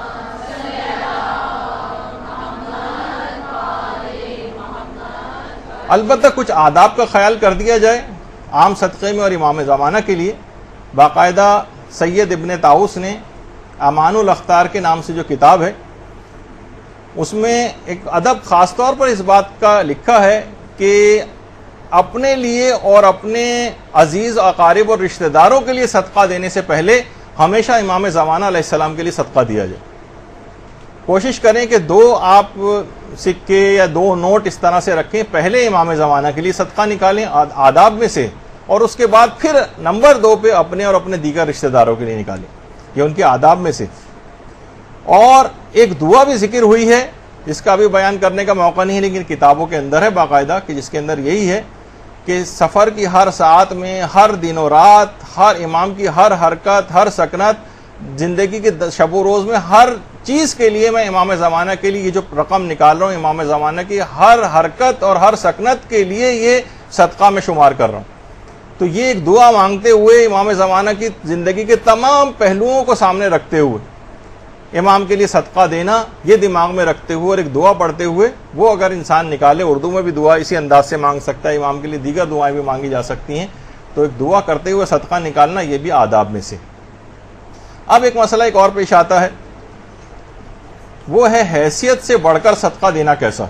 البتہ کچھ آداب کا خیال کر دیا جائے عام صدقے میں اور امام زمانہ کے لیے. باقاعدہ سید ابن طاؤس نے امان الاختار کے نام سے جو کتاب ہے اس میں ایک ادب خاص طور پر اس بات کا لکھا ہے کہ اپنے لیے اور اپنے عزیز اقارب اور رشتہ داروں کے لیے صدقہ دینے سے پہلے ہمیشہ امام زمانہ علیہ السلام کے لیے صدقہ دیا جائے. کوشش کریں کہ 2 آپ سکے یا 2 نوٹ اس طرح سے رکھیں, پہلے امام زمانہ کے لیے صدقہ نکالیں آداب میں سے, اور اس کے بعد پھر نمبر 2 پہ اپنے اور اپنے دیگر رشتہ داروں کے لیے نکالیں, یہ ان کے آداب میں سے. اور ایک دعا بھی ذکر ہوئی ہے جس کا بھی بیان کرنے کا موقع نہیں ہے لیکن کتابوں کے اندر ہے باقاعدہ, کہ جس کے اندر یہی ہے کہ سفر کی ہر ساعت میں, ہر دن و رات, ہر امام کی ہر حرکت, ہر سکنت, زندگی کے شب و روز میں ہر چیز کے لیے میں امام زمانہ کے لیے یہ جو رقم نکال رہا ہوں امام زمانہ کی ہر حرکت اور ہر سکنت کے لیے یہ صدقہ میں شمار کر رہا ہوں. تو یہ ایک دعا مانگتے ہوئے امام زمانہ کی زندگی کے تمام پہلوؤں کو سامنے رکھتے ہوئے امام کے لیے صدقہ دینا, یہ دماغ میں رکھتے ہوئے اور ایک دعا پڑھتے ہوئے, وہ اگر انسان نکالے, اردو میں بھی دعا اسی انداز سے مانگ سکتا ہے, امام کے لیے دیگر دعائیں بھی مانگی جا سکتی ہیں, تو ایک دعا کرتے ہوئے صدقہ نکالنا یہ بھی آداب میں سے. اب ایک مسئلہ ایک اور پیش آتا ہے, وہ ہے حیثیت سے بڑھ کر صدقہ دینا کیسا.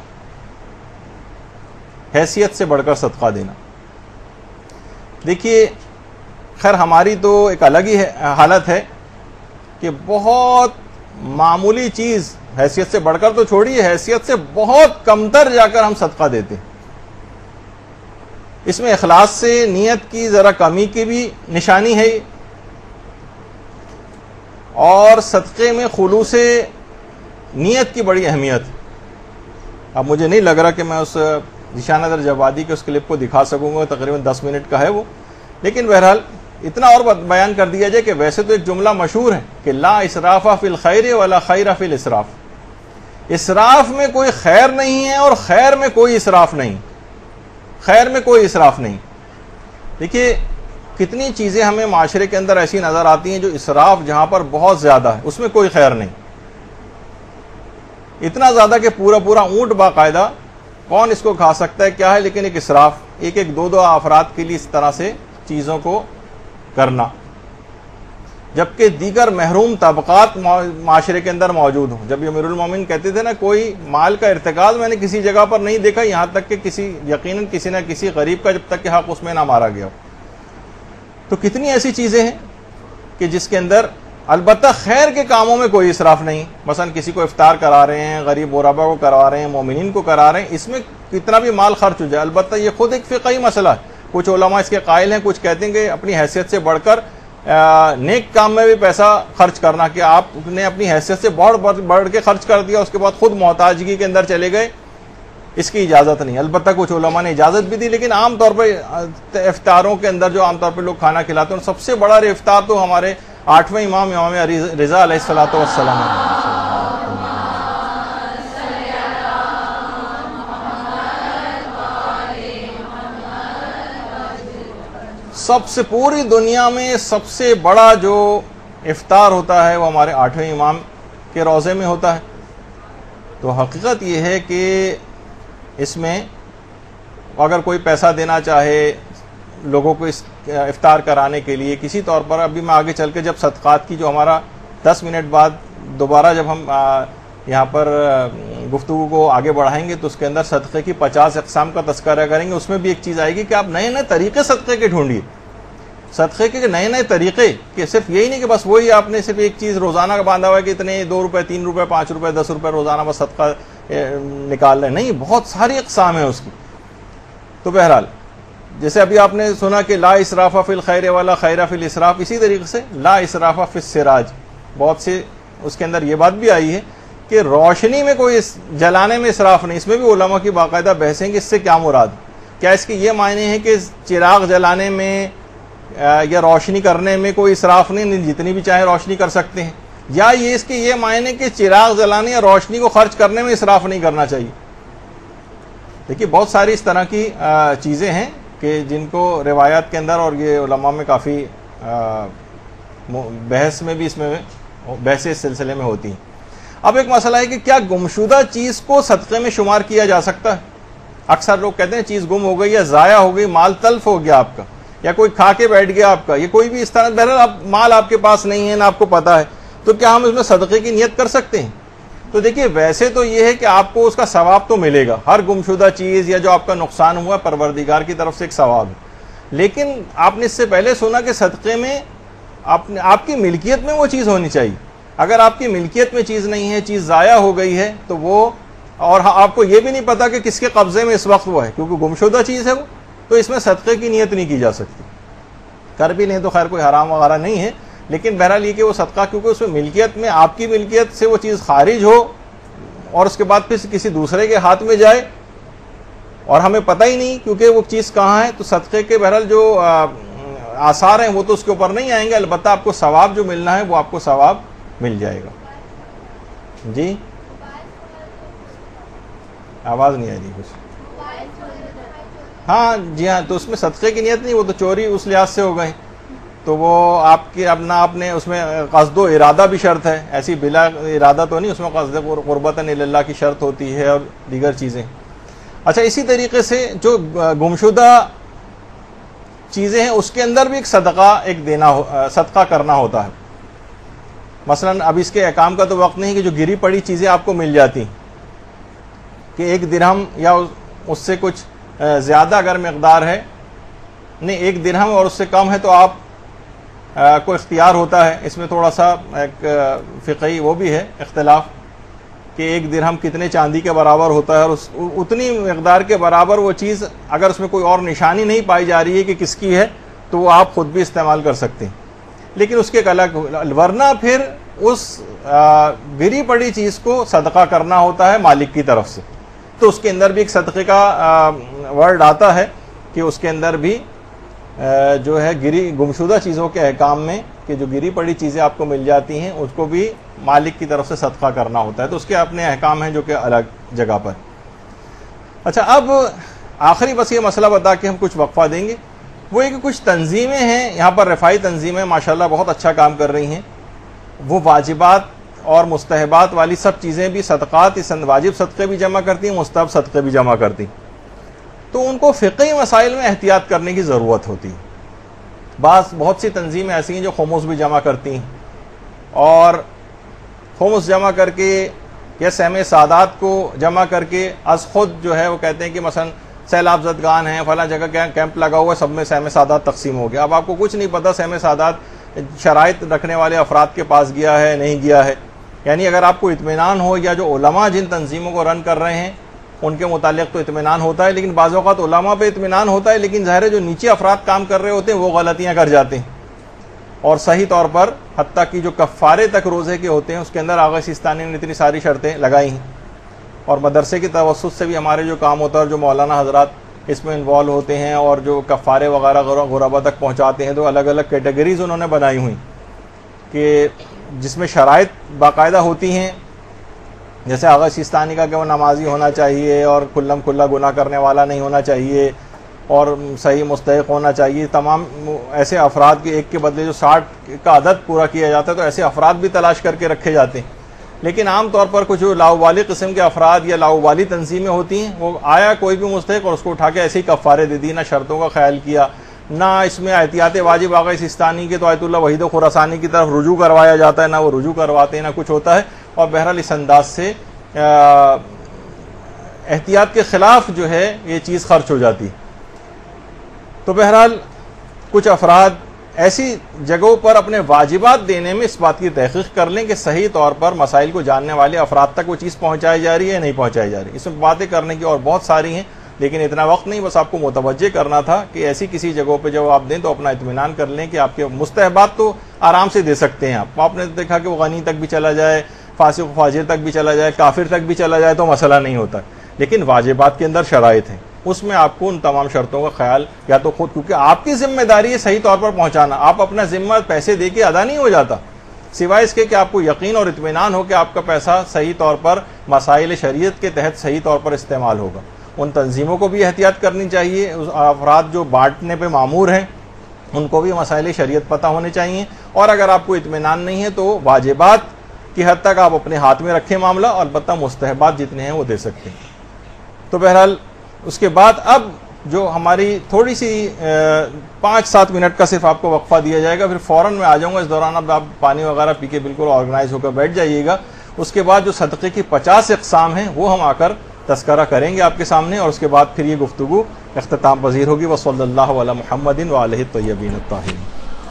حیثیت سے بڑھ کر صدقہ دینا, دیکھیے خیر ہماری تو ایک الگ ہی حالت ہے کہ بہت معمولی چیز, حیثیت سے بڑھ کر تو چھوڑیے, حیثیت سے بہت کمتر جا کر ہم صدقہ دیتے ہیں. اس میں اخلاص سے نیت کی ذرا کمی کی بھی نشانی ہے, اور صدقے میں خلوص نیت کی بڑی اہمیت. اب مجھے نہیں لگ رہا کہ میں اس ذیشان ادر جوادی کے اس کلپ کو دکھا سکوں گا, تقریباً 10 منٹ کا ہے وہ, لیکن بہرحال اتنا اور بیان کر دیا جائے کہ ویسے تو ایک جملہ مشہور ہے کہ لا اسراف فی الخیر ولا خیر فی الاسراف. اسراف میں کوئی خیر نہیں ہے اور خیر میں کوئی اسراف نہیں, خیر میں کوئی اسراف نہیں. دیکھیے کتنی چیزیں ہمیں معاشرے کے اندر ایسی نظر آتی ہیں جو اسراف جہاں پر بہت زیادہ ہے اس میں کوئی خیر نہیں. اتنا زیادہ کہ پورا پورا اونٹ باقاعدہ, کون اس کو کھا سکتا ہے کیا ہے, لیکن ایک اسراف, ایک 2 افراد کے لیے اس طرح سے چیزوں کو کرنا, جبکہ دیگر محروم طبقات معاشرے کے اندر موجود ہوں. جب امیر المومنین کہتے تھے نا, کوئی مال کا ارتکاز میں نے کسی جگہ پر نہیں دیکھا یہاں تک کہ یقیناً کسی نہ کسی غریب کا جب تک کہ حق اس میں نہ مارا گیا ہو. تو کتنی ایسی چیزیں ہیں کہ جس کے اندر البتہ خیر کے کاموں میں کوئی اسراف نہیں. مثلا کسی کو افطار کرا رہے ہیں, غریب غربا کو کروا رہے ہیں, مومنین کو کرا رہے ہیں, اس میں کتنا بھی مال خرچ ہو جائے, البتہ یہ خود ایک فقہی مسئلہ ہے. کچھ علماء اس کے قائل ہیں, کچھ کہتے ہیں کہ اپنی حیثیت سے بڑھ کر نیک کام میں بھی پیسہ خرچ کرنا, کہ آپ نے اپنی حیثیت سے بڑھ کے خرچ کر دیا, اس کے بعد خود محتاجگی کے اندر چلے گئے, اس کی اجازت نہیں. البتہ کچھ علماء نے اجازت بھی دی, لیکن عام طور پر افطاروں کے اندر جو عام طور پہ لوگ کھانا کھلاتے ہیں, سب سے بڑا افطار تو ہمارے 8ویں امام رضا علیہ الصلوۃ والسلام ہے. سب سے پوری دنیا میں سب سے بڑا جو افطار ہوتا ہے وہ ہمارے 8ویں امام کے روضے میں ہوتا ہے. تو حقیقت یہ ہے کہ اس میں اگر کوئی پیسہ دینا چاہے لوگوں کو اس افطار کرانے کے لیے کسی طور پر, ابھی میں آگے چل کے جب صدقات کی جو ہمارا 10 منٹ بعد دوبارہ جب ہم یہاں پر گفتگو کو آگے بڑھائیں گے تو اس کے اندر صدقے کی 50 اقسام کا تذکرہ کریں گے. اس میں بھی ایک چیز آئے گی کہ آپ نئے نئے طریقے صدقے کے ڈھونڈیے, صدقے کے نئے نئے طریقے, کہ صرف یہی نہیں کہ بس وہی آپ نے صرف ایک چیز روزانہ کا باندھا ہوا ہے کہ اتنے 2 روپے 3 روپے 5 روپے 10 روپے روزانہ بس صدقہ نکال رہے, نہیں, بہت ساری اقسام ہیں اس کی. تو بہرحال جیسے ابھی آپ نے سنا کہ لا اسراف فی الخیر ولا خیر فی الاسراف, اسی طریقے سے لا اسراف فی السراج, بہت سے اس کے اندر یہ بات بھی آئی ہے کہ روشنی میں کوئی جلانے میں اسراف نہیں. اس میں بھی علماء کی باقاعدہ بحثیں کہ اس سے کیا مراد, کیا اس کی یہ معنی ہے کہ چراغ جلانے میں یا روشنی کرنے میں کوئی اسراف نہیں, جتنی بھی چاہے روشنی کر سکتے ہیں, یا یہ اس کے یہ معنی کہ چراغ جلانے یا روشنی کو خرچ کرنے میں اسراف نہیں کرنا چاہیے. دیکھیے بہت ساری اس طرح کی چیزیں ہیں کہ جن کو روایات کے اندر اور یہ علماء میں کافی بحث میں بھی اس میں بحث اس سلسلے میں ہوتی ہیں. اب ایک مسئلہ ہے کہ کیا گمشدہ چیز کو صدقے میں شمار کیا جا سکتا ہے؟ اکثر لوگ کہتے ہیں چیز گم ہو گئی یا ضائع ہو گئی، مال تلف ہو گیا آپ کا، یا کوئی کھا کے بیٹھ گیا آپ کا، یہ کوئی بھی اس طرح، بہرحال مال آپ کے پاس نہیں ہے نہ آپ کو پتا ہے، تو کیا ہم اس میں صدقے کی نیت کر سکتے ہیں؟ تو دیکھیے ویسے تو یہ ہے کہ آپ کو اس کا ثواب تو ملے گا، ہر گمشدہ چیز یا جو آپ کا نقصان ہوا پروردگار کی طرف سے ایک ثواب ہے. لیکن آپ نے اس سے پہلے سنا کہ صدقے میں آپ کی ملکیت میں وہ چیز ہونی چاہیے. اگر آپ کی ملکیت میں چیز نہیں ہے، چیز ضائع ہو گئی ہے، تو وہ، اور آپ کو یہ بھی نہیں پتا کہ کس کے قبضے میں اس وقت وہ ہے، کیونکہ گمشدہ چیز ہے وہ، تو اس میں صدقے کی نیت نہیں کی جا سکتی. کر بھی لیں تو خیر کوئی حرام وغیرہ نہیں ہے، لیکن بہرحال یہ کہ وہ صدقہ، کیونکہ اس میں ملکیت میں آپ کی ملکیت سے وہ چیز خارج ہو اور اس کے بعد پھر کسی دوسرے کے ہاتھ میں جائے اور ہمیں پتہ ہی نہیں کیونکہ وہ چیز کہاں ہے، تو صدقے کے بہرحال جو آثار ہیں وہ تو اس کے اوپر نہیں آئیں گے، البتہ آپ کو ثواب جو ملنا ہے وہ آپ کو ثواب مل جائے گا. جی آواز نہیں آ رہی کچھ. ہاں جی ہاں، تو اس میں صدقے کی نیت نہیں، وہ تو چوری اس لحاظ سے ہو گئی، تو وہ آپ کی اپنا آپ نے اس میں قصد و ارادہ بھی شرط ہے، ایسی بلا ارادہ تو نہیں، اس میں قصد قربتاً اللہ کی شرط ہوتی ہے اور دیگر چیزیں. اچھا اسی طریقے سے جو گمشدہ چیزیں ہیں اس کے اندر بھی ایک صدقہ کرنا ہوتا ہے. مثلا اب اس کے احکام کا تو وقت نہیں کہ جو گری پڑی چیزیں آپ کو مل جاتی کہ 1 درہم یا اس سے کچھ زیادہ اگر مقدار ہے، نہیں 1 درہم اور اس سے کم ہے تو آپ کو اختیار ہوتا ہے. اس میں تھوڑا سا ایک فقہی وہ بھی ہے اختلاف کہ 1 درہم کتنے چاندی کے برابر ہوتا ہے، اور اتنی مقدار کے برابر وہ چیز اگر اس میں کوئی اور نشانی نہیں پائی جا رہی ہے کہ کس کی ہے تو وہ آپ خود بھی استعمال کر سکتے ہیں. لیکن اس کے ایک الگ، ورنہ پھر اس گری پڑی چیز کو صدقہ کرنا ہوتا ہے مالک کی طرف سے. تو اس کے اندر بھی ایک صدقے کا ورڈ آتا ہے کہ اس کے اندر بھی جو ہے گمشدہ چیزوں کے احکام میں کہ جو گری پڑی چیزیں آپ کو مل جاتی ہیں اس کو بھی مالک کی طرف سے صدقہ کرنا ہوتا ہے. تو اس کے اپنے احکام ہیں جو کہ الگ جگہ پر. اچھا اب آخری بس یہ مسئلہ بتا کے ہم کچھ وقفہ دیں گے، وہ یہ کہ کچھ تنظیمیں ہیں یہاں پر، رفاعی تنظیمیں ماشاءاللہ بہت اچھا کام کر رہی ہیں. وہ واجبات اور مستحبات والی سب چیزیں بھی، صدقات، واجب صدقے بھی جمع کرتی ہیں، مستحب صدقے بھی جمع کرتی ہیں. تو ان کو فقہی مسائل میں احتیاط کرنے کی ضرورت ہوتی ہے. بہت سی تنظیمیں ایسی ہیں جو خمس بھی جمع کرتی ہیں، اور خمس جمع کر کے یا سہم سادات کو جمع کر کے از خود جو ہے وہ کہتے ہیں کہ مثلا سیلاب زدگان ہیں، فلاں جگہ کیمپ لگا ہوا ہے، سب میں سہم سادات تقسیم ہو گیا. اب آپ کو کچھ نہیں پتا سہم سادات شرائط رکھنے والے افراد کے پاس گیا ہے نہیں گیا ہے. یعنی اگر آپ کو اطمینان ہو، یا جو علماء جن تنظیموں کو رن کر رہے ہیں ان کے متعلق تو اطمینان ہوتا ہے، لیکن بعض اوقات علماء پہ اطمینان ہوتا ہے، لیکن ظاہر ہے جو نیچے افراد کام کر رہے ہوتے ہیں وہ غلطیاں کر جاتے ہیں. اور صحیح طور پر حتیٰ کہ جو کفارے تک روزے کے ہوتے ہیں اس کے اندر آغا سیستانی نے اتنی ساری شرطیں لگائی ہیں. اور مدرسے کی توسط سے بھی ہمارے جو کام ہوتا ہے اور جو مولانا حضرات اس میں انوالو ہوتے ہیں اور جو کفارے وغیرہ غربا تک پہنچاتے ہیں، تو الگ الگ کیٹیگریز انہوں نے بنائی ہوئی کہ جس میں شرائط باقاعدہ ہوتی ہیں، جیسے آغا سیستانی کا کہ وہ نمازی ہونا چاہیے اور کھلم کھلا گناہ کرنے والا نہیں ہونا چاہیے اور صحیح مستحق ہونا چاہیے. تمام ایسے افراد کے ایک کے بدلے جو 60 کا عدد پورا کیا جاتا ہے، تو ایسے افراد بھی تلاش کر کے رکھے جاتے ہیں. لیکن عام طور پر کچھ جو لاؤبالی قسم کے افراد یا لاؤبالی تنظیمیں ہوتی ہیں، وہ آیا کوئی بھی مستحق اور اس کو اٹھا کے ایسے ہی کفارے دے دی، نہ شرطوں کا خیال کیا، نہ اس میں احتیاط واجب آغا سیستانی کے تو آیت اللہ وحید خراسانی کی طرف رجوع کروایا جاتا ہے، نہ وہ رجوع کرواتے ہیں نہ کچھ ہوتا ہے. اور بہرحال اس انداز سے احتیاط کے خلاف جو ہے یہ چیز خرچ ہو جاتی. تو بہرحال کچھ افراد ایسی جگہوں پر اپنے واجبات دینے میں اس بات کی تحقیق کر لیں کہ صحیح طور پر مسائل کو جاننے والے افراد تک وہ چیز پہنچائی جا رہی ہے یا نہیں پہنچائی جا رہی. اس میں باتیں کرنے کی اور بہت ساری ہیں، لیکن اتنا وقت نہیں، بس آپ کو متوجہ کرنا تھا کہ ایسی کسی جگہوں پہ جب آپ دیں تو اپنا اطمینان کر لیں کہ آپ کے مستحبات تو آرام سے دے سکتے ہیں. آپ نے دیکھا کہ وہ غنی تک بھی چلا جائے، فاسق و فاجر تک بھی چلا جائے، کافر تک بھی چلا جائے تو مسئلہ نہیں ہوتا. لیکن واجبات کے اندر شرائط ہیں، اس میں آپ کو ان تمام شرطوں کا خیال یا تو خود، کیونکہ آپ کی ذمہ داری ہے صحیح طور پر پہنچانا. آپ اپنا ذمہ پیسے دے کے ادا نہیں ہو جاتا، سوائے اس کے کہ آپ کو یقین اور اطمینان ہو کہ آپ کا پیسہ صحیح طور پر مسائل شریعت کے تحت صحیح طور پر استعمال ہوگا۔ ان تنظیموں کو بھی احتیاط کرنی چاہیے، افراد جو بانٹنے پہ مامور ہیں ان کو بھی مسائل شریعت پتہ ہونے چاہیے، اور اگر آپ کو اطمینان نہیں ہے تو واجبات کی حد تک آپ اپنے ہاتھ میں رکھیں معاملہ، اور البتہ مستحبات جتنے ہیں وہ دے سکتے ہیں۔ تو بہرحال اس کے بعد اب جو ہماری تھوڑی سی 5-7 منٹ کا صرف آپ کو وقفہ دیا جائے گا، پھر فوراً میں آ جاؤں گا۔ اس دوران اب آپ پانی وغیرہ پی کے بالکل آرگنائز ہو کر بیٹھ جائیے گا۔ اس کے بعد جو صدقے کی 50 اقسام ہیں وہ ہم آ کر تذکرہ کریں گے آپ کے سامنے، اور اس کے بعد پھر یہ گفتگو اختتام پذیر ہوگی۔ وصلی اللہ علی محمد وآلہ الطیبین الطاہرین۔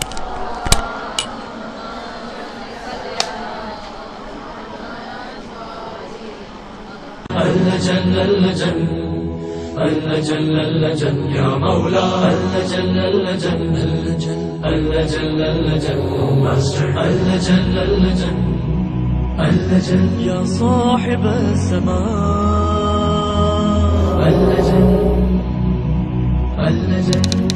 اللجن اللجن اللجن اللجن يا مولا اللجن اللجن اللجن اللجن اللجن اللجن اللجن اللجن يا صاحب السماء اللجن اللجن